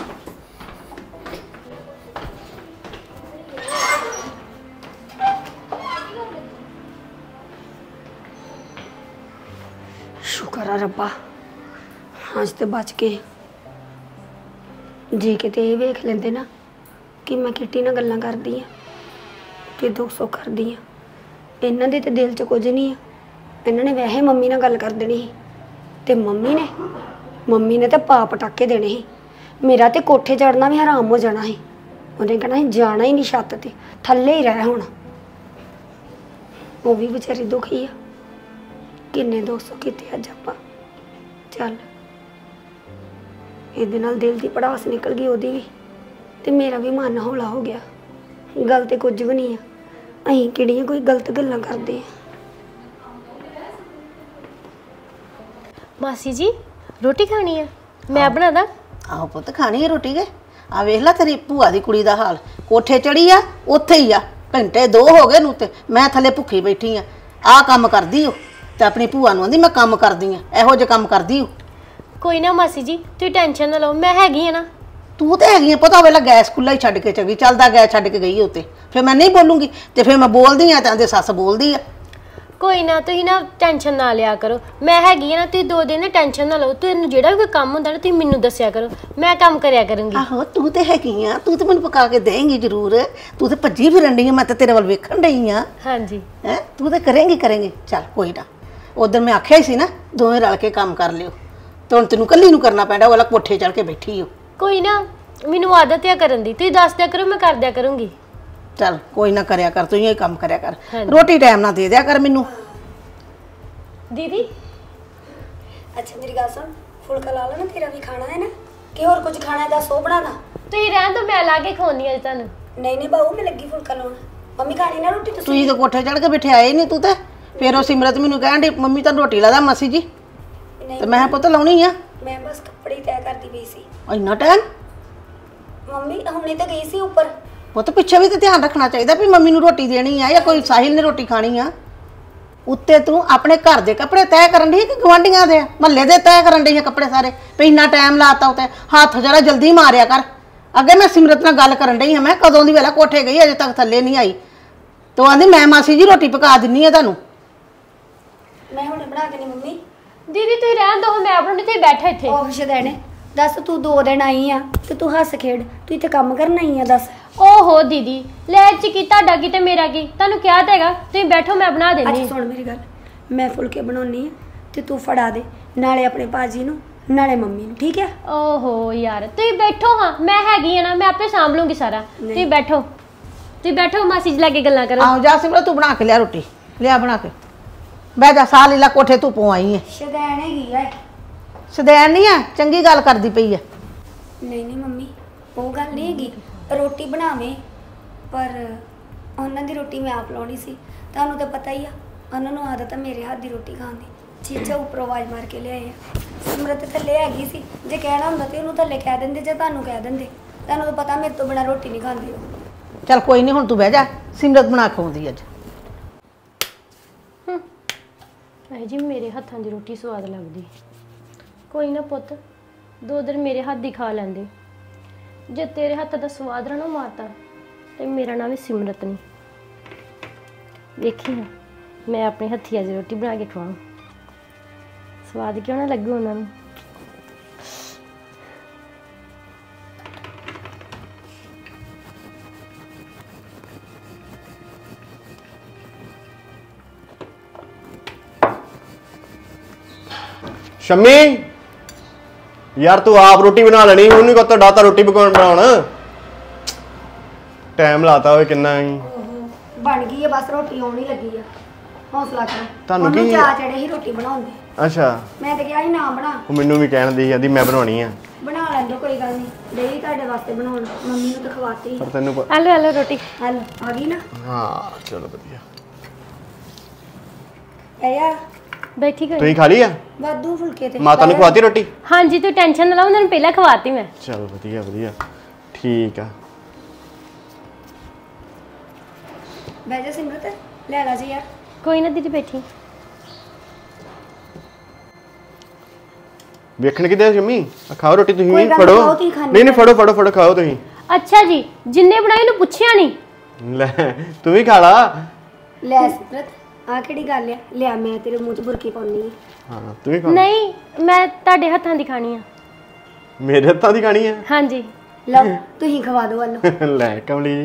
ਸ਼ੁਕਰ ਆ ਰੱਬਾ, ਅੱਜ ਤੇ ਬਚ ਕੇ। ਜੇ ਕਿਤੇ ਇਹ ਵੇਖ ਲੈਂਦੇ ਨਾ ਕਿ ਮੈਂ ਕਿੱਟੀ ਨਾਲ ਗੱਲਾਂ ਕਰਦੀ ਆ ਤੇ ਦੁੱਖ ਸੁੱਖ ਕਰਦੀ ਆ, ਇਹਨਾਂ ਦੇ ਤੇ ਦਿਲ 'ਚ ਕੁਝ ਨਹੀਂ ਆ। ਇਹਨਾਂ ਨੇ ਵੈਸੇ ਮੰਮੀ ਨਾਲ ਗੱਲ ਕਰ ਦੇਣੀ ਸੀ, ਤੇ ਮੰਮੀ ਨੇ ਤਾਂ ਪਾ ਪਟਾਕੇ ਦੇਣੇ ਸੀ। ਮੇਰਾ ਤੇ ਕੋਠੇ ਚੜਨਾ ਵੀ ਹਰਾਮ ਹੋ ਜਾਣਾ ਸੀ। ਉਹਨੇ ਕਹਿਣਾ ਸੀ ਜਾਣਾ ਹੀ ਨਹੀਂ ਛੱਤ ਤੇ, ਥੱਲੇ ਹੀ ਰਹਿ ਹੁਣ। ਉਹ ਵੀ ਵਿਚਾਰੀ ਦੁਖੀ ਆ। ਕਿੰਨੇ ਦੋਸਤ ਕੀਤੇ ਅੱਜ ਆਪਾਂ। ਚੱਲ ਇਹਦੇ ਨਾਲ ਦਿਲ ਦੀ ਪੜਾਸ ਨਿਕਲ ਗਈ ਉਹਦੀ ਵੀ, ਤੇ ਮੇਰਾ ਵੀ ਮਨ ਹੌਲਾ ਹੋ ਗਿਆ। ਗੱਲ ਤੇ ਕੁਝ ਵੀ ਨਹੀਂ ਆ, ਅਸੀਂ ਕਿਹੜੀਆਂ ਕੋਈ ਗਲਤ ਗੱਲਾਂ ਕਰਦੇ ਆ। ਮਾਸੀ ਜੀ ਰੋਟੀ ਖਾਣੀ ਆ? ਮੈਂ ਬਣਾ ਦਾਂ? ਆਹੋ ਪੁੱਤ ਖਾਣੀ ਹੈ ਰੋਟੀ ਕੇ। ਆ ਵੇਖ ਲੈ ਤੇਰੀ ਭੂਆ ਦੀ ਕੁੜੀ ਦਾ ਹਾਲ, ਕੋਠੇ ਚੜੀ ਆ ਉੱਥੇ ਹੀ ਆ, ਘੰਟੇ 2 ਹੋ ਗਏ ਨੂੰ, ਤੇ ਮੈਂ ਥੱਲੇ ਭੁੱਖੀ ਬੈਠੀ ਆ। ਆਹ ਕੰਮ ਕਰਦੀ ਓ, ਤੇ ਆਪਣੀ ਭੂਆ ਨੂੰ ਆਂਦੀ ਮੈਂ ਕੰਮ ਕਰਦੀ ਆ। ਇਹੋ ਜਿਹੇ ਕੰਮ ਕਰਦੀ ਓ। ਕੋਈ ਨਾ ਮਾਸੀ ਜੀ ਤੁਸੀਂ ਟੈਨਸ਼ਨ ਨਾ ਲਓ, ਮੈਂ ਹੈਗੀ ਆ ਨਾ। ਤੂੰ ਤੇ ਹੈਗੀ ਆ, ਪਤਾ ਵੇਲਾ ਗੈਸ ਖੁੱਲਾ ਹੀ ਛੱਡ ਕੇ ਚਗੀ, ਚੱਲਦਾ ਗੈਸ ਛੱਡ ਕੇ ਗਈ ਉੱਤੇ। ਫਿਰ ਮੈਂ ਨਹੀਂ ਬੋਲੂੰਗੀ, ਤੇ ਫਿਰ ਮੈਂ ਬੋਲਦੀ ਆ ਤਾਂ ਆਂਦੇ ਸੱਸ ਬੋਲਦੀ ਆ। ਕੋਈ ਨਾ ਤੁਸੀਂ ਨਾ ਟੈਨਸ਼ਨ ਨਾ ਲਿਆ ਕਰੋ, ਮੈਂ ਹੈਗੀ ਆ ਨਾ। ਤੁਸੀਂ 2 ਦਿਨ ਨਾ ਟੈਨਸ਼ਨ ਨਾ ਲਓ। ਤੁਹਾਨੂੰ ਜਿਹੜਾ ਵੀ ਕੋਈ ਕੰਮ ਹੁੰਦਾ ਨਾ ਤੁਸੀਂ ਮੈਨੂੰ ਦੱਸਿਆ ਕਰੋ, ਮੈਂ ਕੰਮ ਕਰਿਆ ਕਰੂੰਗੀ। ਆਹੋ ਤੂੰ ਤੇ ਹੈਗੀ ਆ, ਤੂੰ ਤੇ ਮੈਨੂੰ ਪਕਾ ਕੇ ਦੇਂਗੀ ਜ਼ਰੂਰ। ਤੂੰ ਤੇ ਭੱਜੀ ਫਿਰਨ ਡਈ ਆ, ਮੈਂ ਤਾਂ ਤੇਰੇ ਵੱਲ ਵੇਖਣ ਡਈ ਆ। ਹਾਂਜੀ ਹੈ ਤੂੰ ਤੇ ਕਰੇਂਗੀ। ਚੱਲ ਕੋਈ ਨਾ, ਉਧਰ ਮੈਂ ਆਖਿਆ ਹੀ ਸੀ ਨਾ ਦੋਵੇਂ ਰਲ ਕੇ ਕੰਮ ਕਰ ਲਿਓ, ਤੇ ਹੁਣ ਤੈਨੂੰ ਕੱਲੀ ਨੂੰ ਕਰਨਾ ਪੈਂਦਾ। ਉਹ ਵਾਲਾ ਕੋਠੇ ਚੜ ਕੇ ਬੈਠੀ ਹੋ। ਕੋਈ ਨਾ, ਮੈਨੂੰ ਆਦਤ ਆ ਕਰਨ ਦੀ, ਤੁਸੀਂ ਦੱਸ ਦਿਆ ਕਰੋ, ਮੈਂ ਕਰ ਦਿਆ ਕਰੂੰਗੀ। ਚੱਲ ਕੋਈ ਨਾ ਕਰਿਆ ਕਰ, ਤੂੰ ਹੀ ਕੰਮ ਕਰਿਆ ਕਰ। ਰੋਟੀ ਟਾਈਮ ਨਾਲ ਦੇ ਦਿਆ ਕਰ ਮੈਨੂੰ। ਦੀਦੀ ਅੱਛਾ ਮੇਰੀ ਗੱਲ ਸੁਣ, ਫੁਲਕਾ ਲਾ ਲਾ ਨਾ, ਤੇਰਾ ਵੀ ਖਾਣਾ ਹੈ ਨਾ, ਕਿ ਹੋਰ ਕੁਝ ਖਾਣਾ ਹੈ ਦੱਸ, ਉਹ ਬਣਾ ਦਾਂ? ਤੁਸੀਂ ਰਹਿਣ ਤੋਂ ਮੈਂ ਲਾ ਕੇ ਖਵਾਉਣੀ ਆ ਤੁਹਾਨੂੰ। ਨਹੀਂ ਬਾਊ, ਮੈਂ ਲੱਗੀ ਫੁਲਕਾ ਲਾਉਣ। ਮੰਮੀ ਖਾਣੀ ਨਾ ਰੋਟੀ? ਤੁਸੀਂ ਤਾਂ ਕੋਠੇ ਚੜ ਕੇ ਬੈਠੇ ਆਏ ਨਹੀਂ ਤੂੰ ਤੇ। ਫਿਰ ਉਹ ਸਿਮਰਤ ਮੈਨੂੰ ਕਹਿਣ ਡਈ ਮੰਮੀ ਤਾਂ ਰੋਟੀ ਲਾ ਦਾ ਮਾਸੀ ਜੀ, ਤੇ ਮੈਂ ਪੁੱਤ ਲਾਉਣੀ ਆ। ਮੈਂ ਬਸ ਕੱਪੜੇ ਤੈਅ ਕਰਦੀ ਪਈ ਸੀ। ਇੰਨਾ ਟਾਈਮ? ਮੰਮੀ ਹੁਣੇ ਤਾਂ ਗਈ ਸੀ ਉੱਪਰ। ਪੁੱਤ ਪਿੱਛੇ ਵੀ ਤੇ ਧਿਆਨ ਰੱਖਣਾ ਚਾਹੀਦਾ ਵੀ ਮੰਮੀ ਨੂੰ ਰੋਟੀ ਦੇਣੀ ਆ ਜਾਂ ਕੋਈ ਸਾਹਿਲ ਨੇ ਰੋਟੀ ਖਾਣੀ ਆ। ਉੱਤੇ ਤੂੰ ਆਪਣੇ ਘਰ ਦੇ ਕੱਪੜੇ ਤੈਅ ਕਰਨ ਡਈ ਕਿ ਗਵਾਂਢੀਆਂ ਦੇ ਮਹੱਲੇ ਦੇ ਤੈਅ ਕਰਨ ਡਈ ਆ ਕੱਪੜੇ ਸਾਰੇ? ਵੀ ਇੰਨਾ ਟਾਈਮ ਲਾਤਾ ਉੱਤੇ, ਹੱਥ ਜਰਾ ਜਲਦੀ ਮਾਰਿਆ ਕਰ। ਅੱਗੇ ਮੈਂ ਸਿਮਰਤ ਨਾਲ ਗੱਲ ਕਰਨ ਡਈ ਹਾਂ, ਮੈਂ ਕਦੋਂ ਦੀ ਵੇਲਾ ਕੋਠੇ ਗਈ ਅਜੇ ਤੱਕ ਥੱਲੇ ਨਹੀਂ ਆਈ। ਤੂੰ ਆਂਦੀ ਮੈਂ ਮਾਸੀ ਜੀ ਰੋਟੀ ਪਕਾ ਦਿੰਨੀ ਆ ਤੁਹਾਨੂੰ। ਮੈਂ ਹੁਣੇ ਬਣਾ ਦੇਣੀ ਮੰਮੀ। ਦੀਦੀ ਤੁਸੀਂ ਰਹਿਣ ਦੋ, ਮੈਂ ਬਣਾਉਣੀ, ਤੁਸੀਂ ਬੈਠੋ ਇੱਥੇ। ਉਹ ਸ਼ਦੈਣੇ ਦੱਸ, ਤੂੰ 2 ਦਿਨ ਆਈ ਆ ਤੇ ਤੂੰ ਹੱਸ ਖੇਡ, ਤੂੰ ਇੱਥੇ ਕੰਮ ਕਰਨ ਆਈ ਆ ਦੱਸ? ਓਹੋ ਦੀਦੀ, ਲੈ ਚ ਕੀ ਤੁਹਾਡਾ ਕੀ ਤੇ ਮੇਰਾ ਕੀ? ਤੁਹਾਨੂੰ ਕਿਹਾ ਤਾਂ ਹੈਗਾ, ਤੁਸੀਂ ਬੈਠੋ ਮੈਂ ਬਣਾ ਦੇਣੀ। ਅੱਛਾ ਸੁਣ ਮੇਰੀ ਗੱਲ, ਮੈਂ ਫੁਲਕੇ ਬਣਾਉਣੀ ਆ ਤੇ ਤੂੰ ਫੜਾ ਦੇ, ਨਾਲੇ ਆਪਣੇ ਭਾਜੀ ਨੂੰ ਨਾਲੇ ਮੰਮੀ ਨੂੰ, ਠੀਕ ਹੈ? ਓਹੋ ਯਾਰ ਤੁਸੀਂ ਬੈਠੋ, ਹਾਂ ਮੈਂ ਹੈਗੀ ਆ ਨਾ, ਮੈਂ ਆਪੇ ਸਾਂਭ ਲੂੰਗੀ ਸਾਰਾ। ਤੁਸੀਂ ਬੈਠੋ ਮਾਸੀ ਜੀ ਲਾਗੇ ਗੱਲਾਂ ਕਰੋ। ਆਹੋ ਜਾ ਸਿਮਰਤ, ਤੂੰ ਬਣਾ ਕੇ ਲਿਆ ਰੋਟੀ, ਲਿਆ ਬਣਾ ਕੇ। ਬਹਿ ਜਾ, ਸਾਹ ਲੈ ਲਾ, ਕੋਠੇ ਧੁੱਪੋਂ ਆਈ ਹੈ। ਸ਼ਦੈਣ ਹੈਗੀ ਆ। ਸ਼ਦੈਣ ਨਹੀਂ ਆ, ਚੰਗੀ ਗੱਲ ਕਰਦੀ ਪਈ ਹੈ। ਨਹੀਂ ਮੰਮੀ, ਉਹ ਗੱਲ ਨਹੀਂ ਹੈਗੀ। ਰੋਟੀ ਬਣਾਵੇਂ, ਪਰ ਉਹਨਾਂ ਦੀ ਰੋਟੀ ਮੈਂ ਆਪ ਲਾਉਣੀ ਸੀ। ਤੁਹਾਨੂੰ ਤਾਂ ਪਤਾ ਹੀ ਆ, ਉਹਨਾਂ ਨੂੰ ਆਦਤ ਆ ਮੇਰੇ ਹੱਥ ਦੀ ਰੋਟੀ ਖਾਣ ਦੀ। ਚੀਚਾ ਉੱਪਰੋਂ ਆਵਾਜ਼ ਮਾਰ ਕੇ ਲਿਆਏ ਆ। ਸਿਮਰਤ ਥੱਲੇ ਹੈਗੀ ਸੀ, ਜੇ ਕਹਿਣਾ ਹੁੰਦਾ ਤੇ ਉਹਨੂੰ ਥੱਲੇ ਕਹਿ ਦਿੰਦੇ, ਜੇ ਤੁਹਾਨੂੰ ਕਹਿ ਦਿੰਦੇ। ਤੁਹਾਨੂੰ ਤਾਂ ਪਤਾ ਮੇਰੇ ਤੋਂ ਬਿਨਾਂ ਰੋਟੀ ਨਹੀਂ ਖਾਂਦੀ ਉਹ। ਚੱਲ ਕੋਈ ਨਹੀਂ, ਹੁਣ ਤੂੰ ਬਹਿ ਜਾ, ਸਿਮਰਤ ਬਣਾ ਖਵਾਉਂਦੀ ਅੱਜ। ਐ ਜੀ ਮੇਰੇ ਹੱਥਾਂ ਦੀ ਰੋਟੀ ਸਵਾਦ ਲੱਗਦੀ। ਕੋਈ ਨਾ ਪੁੱਤ, 2 ਦਿਨ ਮੇਰੇ ਹੱਥ ਦੀ ਖਾ ਲੈਂਦੇ। ਜੇ ਤੇਰੇ ਹੱਥ ਦਾ ਸਵਾਦ ਨਾ ਮਾਰਤਾ ਤੇ ਮੇਰਾ ਨਾਮ ਵੀ ਸਿਮਰਤ ਨਹੀਂ। ਵੇਖੀ ਨਾ, ਮੈਂ ਆਪਣੇ ਹੱਥੀਂ ਅੱਜ ਰੋਟੀ ਬਣਾ ਕੇ ਖਵਾਵਾਂ, ਸਵਾਦ ਕਿਉਂ ਨਾ ਲੱਗੂ ਉਹਨਾਂ ਨੂੰ। ਸ਼ੰਮੀ ਯਾਰ ਤੂੰ ਆਪ ਰੋਟੀ ਬਣਾ ਲੈਣੀ, ਉਹਨੂੰ ਕੋ ਡਾਤਾ ਰੋਟੀ ਬਣਾਉਣ। ਟਾਈਮ ਲਾਤਾ ਹੋਵੇ ਕਿੰਨਾ ਹੀ। ਬਣ ਗਈ ਆ, ਬਸ ਰੋਟੀ ਆਉਣ ਹੀ ਲੱਗੀ ਆ। ਹੌਸਲਾ ਕਰ, ਤੁਹਾਨੂੰ ਕੀ ਚਾਹ ਚੜੇ ਹੀ ਰੋਟੀ ਬਣਾਉਣ ਦੇ। ਅੱਛਾ, ਮੈਂ ਤਾਂ ਕਿਹਾ ਸੀ ਨਾ ਬਣਾ। ਉਹ ਮੈਨੂੰ ਵੀ ਕਹਿਣ ਦੀ ਜਾਂਦੀ ਮੈਂ ਬਣਾਉਣੀ ਆ। ਬਣਾ ਲੈਂਦੋ, ਕੋਈ ਗੱਲ ਨਹੀਂ। ਡੇਲੀ ਤੁਹਾਡੇ ਵਾਸਤੇ ਬਣਾਉਣ, ਮੰਮੀ ਨੂੰ ਤਾਂ ਖਵਾਤੀ। ਪਰ ਤੈਨੂੰ ਹੈਲੋ ਰੋਟੀ ਹੈਲੋ, ਆ ਗਈ ਨਾ? ਹਾਂ ਚਲੋ ਵਧੀਆ। ਆਇਆ ਬੈਠੀ ਕਰ। ਤੁਸੀਂ ਖਾ ਲਈ ਆ? ਵਾਧੂ ਫੁਲਕੇ ਤੇ ਮਾਤਾ ਨੂੰ ਖਵਾਤੀ ਰੋਟੀ? ਹਾਂਜੀ, ਤੂੰ ਟੈਨਸ਼ਨ ਨਾ ਲਾ, ਉਹਨਾਂ ਨੂੰ ਪਹਿਲਾਂ ਖਵਾਤੀ ਮੈਂ। ਚਲ ਵਧੀਆ ਵਧੀਆ, ਠੀਕ ਆ। ਬਹਿ ਜਾ ਸਿਮਰਤ, ਲੈ ਲਾ ਜੀ ਯਾਰ। ਕੋਈ ਨਾ ਦੀਦੀ, ਬੈਠੀ। ਵੇਖਣ ਕਿਤੇ ਸ਼ੰਮੀ, ਖਾਓ ਰੋਟੀ ਤੁਸੀਂ ਕੋਈ ਵੀ। ਗੱਲ ਫੜੋ। ਖਾਓ, ਤੁਸੀਂ ਖਾਣੀ ਨਹੀਂ ਫੜੋ ਫੜੋ ਫੜੋ, ਖਾਓ ਤੁਸੀਂ। ਅੱਛਾ ਜੀ, ਜਿੰਨੇ ਬਣਾਈ ਨੂੰ ਪੁੱਛਿਆ ਨਹੀਂ। ਲੈ ਤੂੰ ਵੀ ਖਾ ਲਾ। ਲੈ ਸਿਮਰਤ, ਆ ਕਿਹੜੀ ਗੱਲ ਆ? ਲਿਆ, ਮੈਂ ਤੇਰੇ ਮੂੰਹ 'ਚ ਬੁਰਕੀ ਪਾਉਣੀ ਆ। ਹਾਂ ਤੂੰ ਵੀ ਖਾ। ਨਹੀਂ, ਮੈਂ ਤੁਹਾਡੇ ਹੱਥਾਂ ਦੀ ਖਾਣੀ ਆ। ਮੇਰੇ ਹੱਥਾਂ ਦੀ ਖਾਣੀ ਆ? ਹਾਂਜੀ। ਲਓ, ਤੁਸੀਂ ਖਵਾ ਦਿਓ ਵਾਲੋ। ਲੈ ਕਮਲੀ।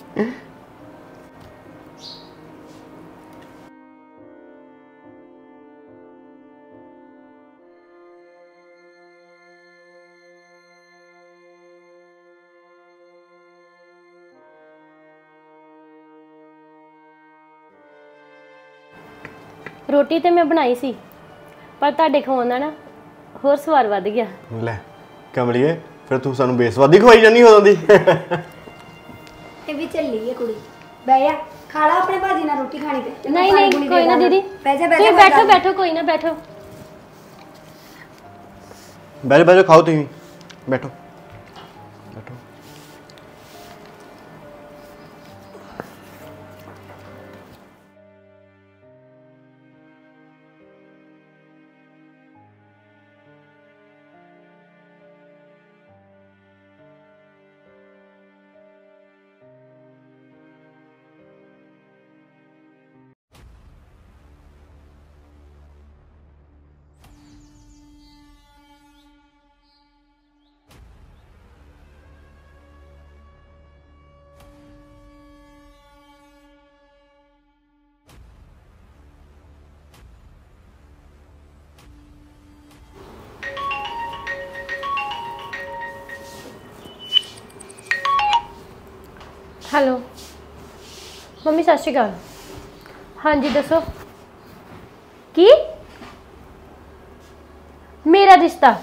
ਰੋਟੀ ਤੇ ਮੈਂ ਬਣਾਈ ਸੀ, ਪਰ ਤੁਹਾਡੇ ਖਵਾਉਣ ਦਾ ਨਾ ਹੋਰ ਸਵਾਦ ਵੱਧ ਗਿਆ। ਲੈ ਕਮਲੀਏ, ਫਿਰ ਤੂੰ ਸਾਨੂੰ ਬੇਸਵਾਦੀ ਖਵਾਈ ਜਾਨੀ ਉਦੋਂ ਦੀ। ਇਹ ਵੀ ਚੱਲੀ ਹੈ ਕੁੜੀ। ਬਹਿ ਜਾ, ਖਾ ਲਾ ਆਪਣੇ ਭਾਜੀ ਨਾਲ ਰੋਟੀ ਖਾਣੀ ਤੇ। ਨਹੀਂ ਨਹੀਂ, ਕੋਈ ਨਾ ਦੀਦੀ, ਬਹਿ ਜਾ ਤੁਸੀਂ ਬੈਠੋ ਬੈਠੋ, ਕੋਈ ਨਾ ਬੈਠੋ। ਬੈਠੋ ਖਾਓ ਤੁਸੀਂ, ਬੈਠੋ ਬੈਠੋ। ਹੈਲੋ ਮੰਮੀ, ਸਤਿ ਸ਼੍ਰੀ ਅਕਾਲ। ਹਾਂਜੀ ਦੱਸੋ। ਕੀ ਮੇਰਾ ਰਿਸ਼ਤਾ?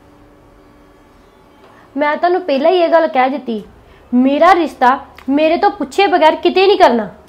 ਮੈਂ ਤੁਹਾਨੂੰ ਪਹਿਲਾਂ ਹੀ ਇਹ ਗੱਲ ਕਹਿ ਦਿੱਤੀ, ਮੇਰਾ ਰਿਸ਼ਤਾ ਮੇਰੇ ਤੋਂ ਪੁੱਛੇ ਬਗੈਰ ਕਿਤੇ ਨਹੀਂ ਕਰਨਾ।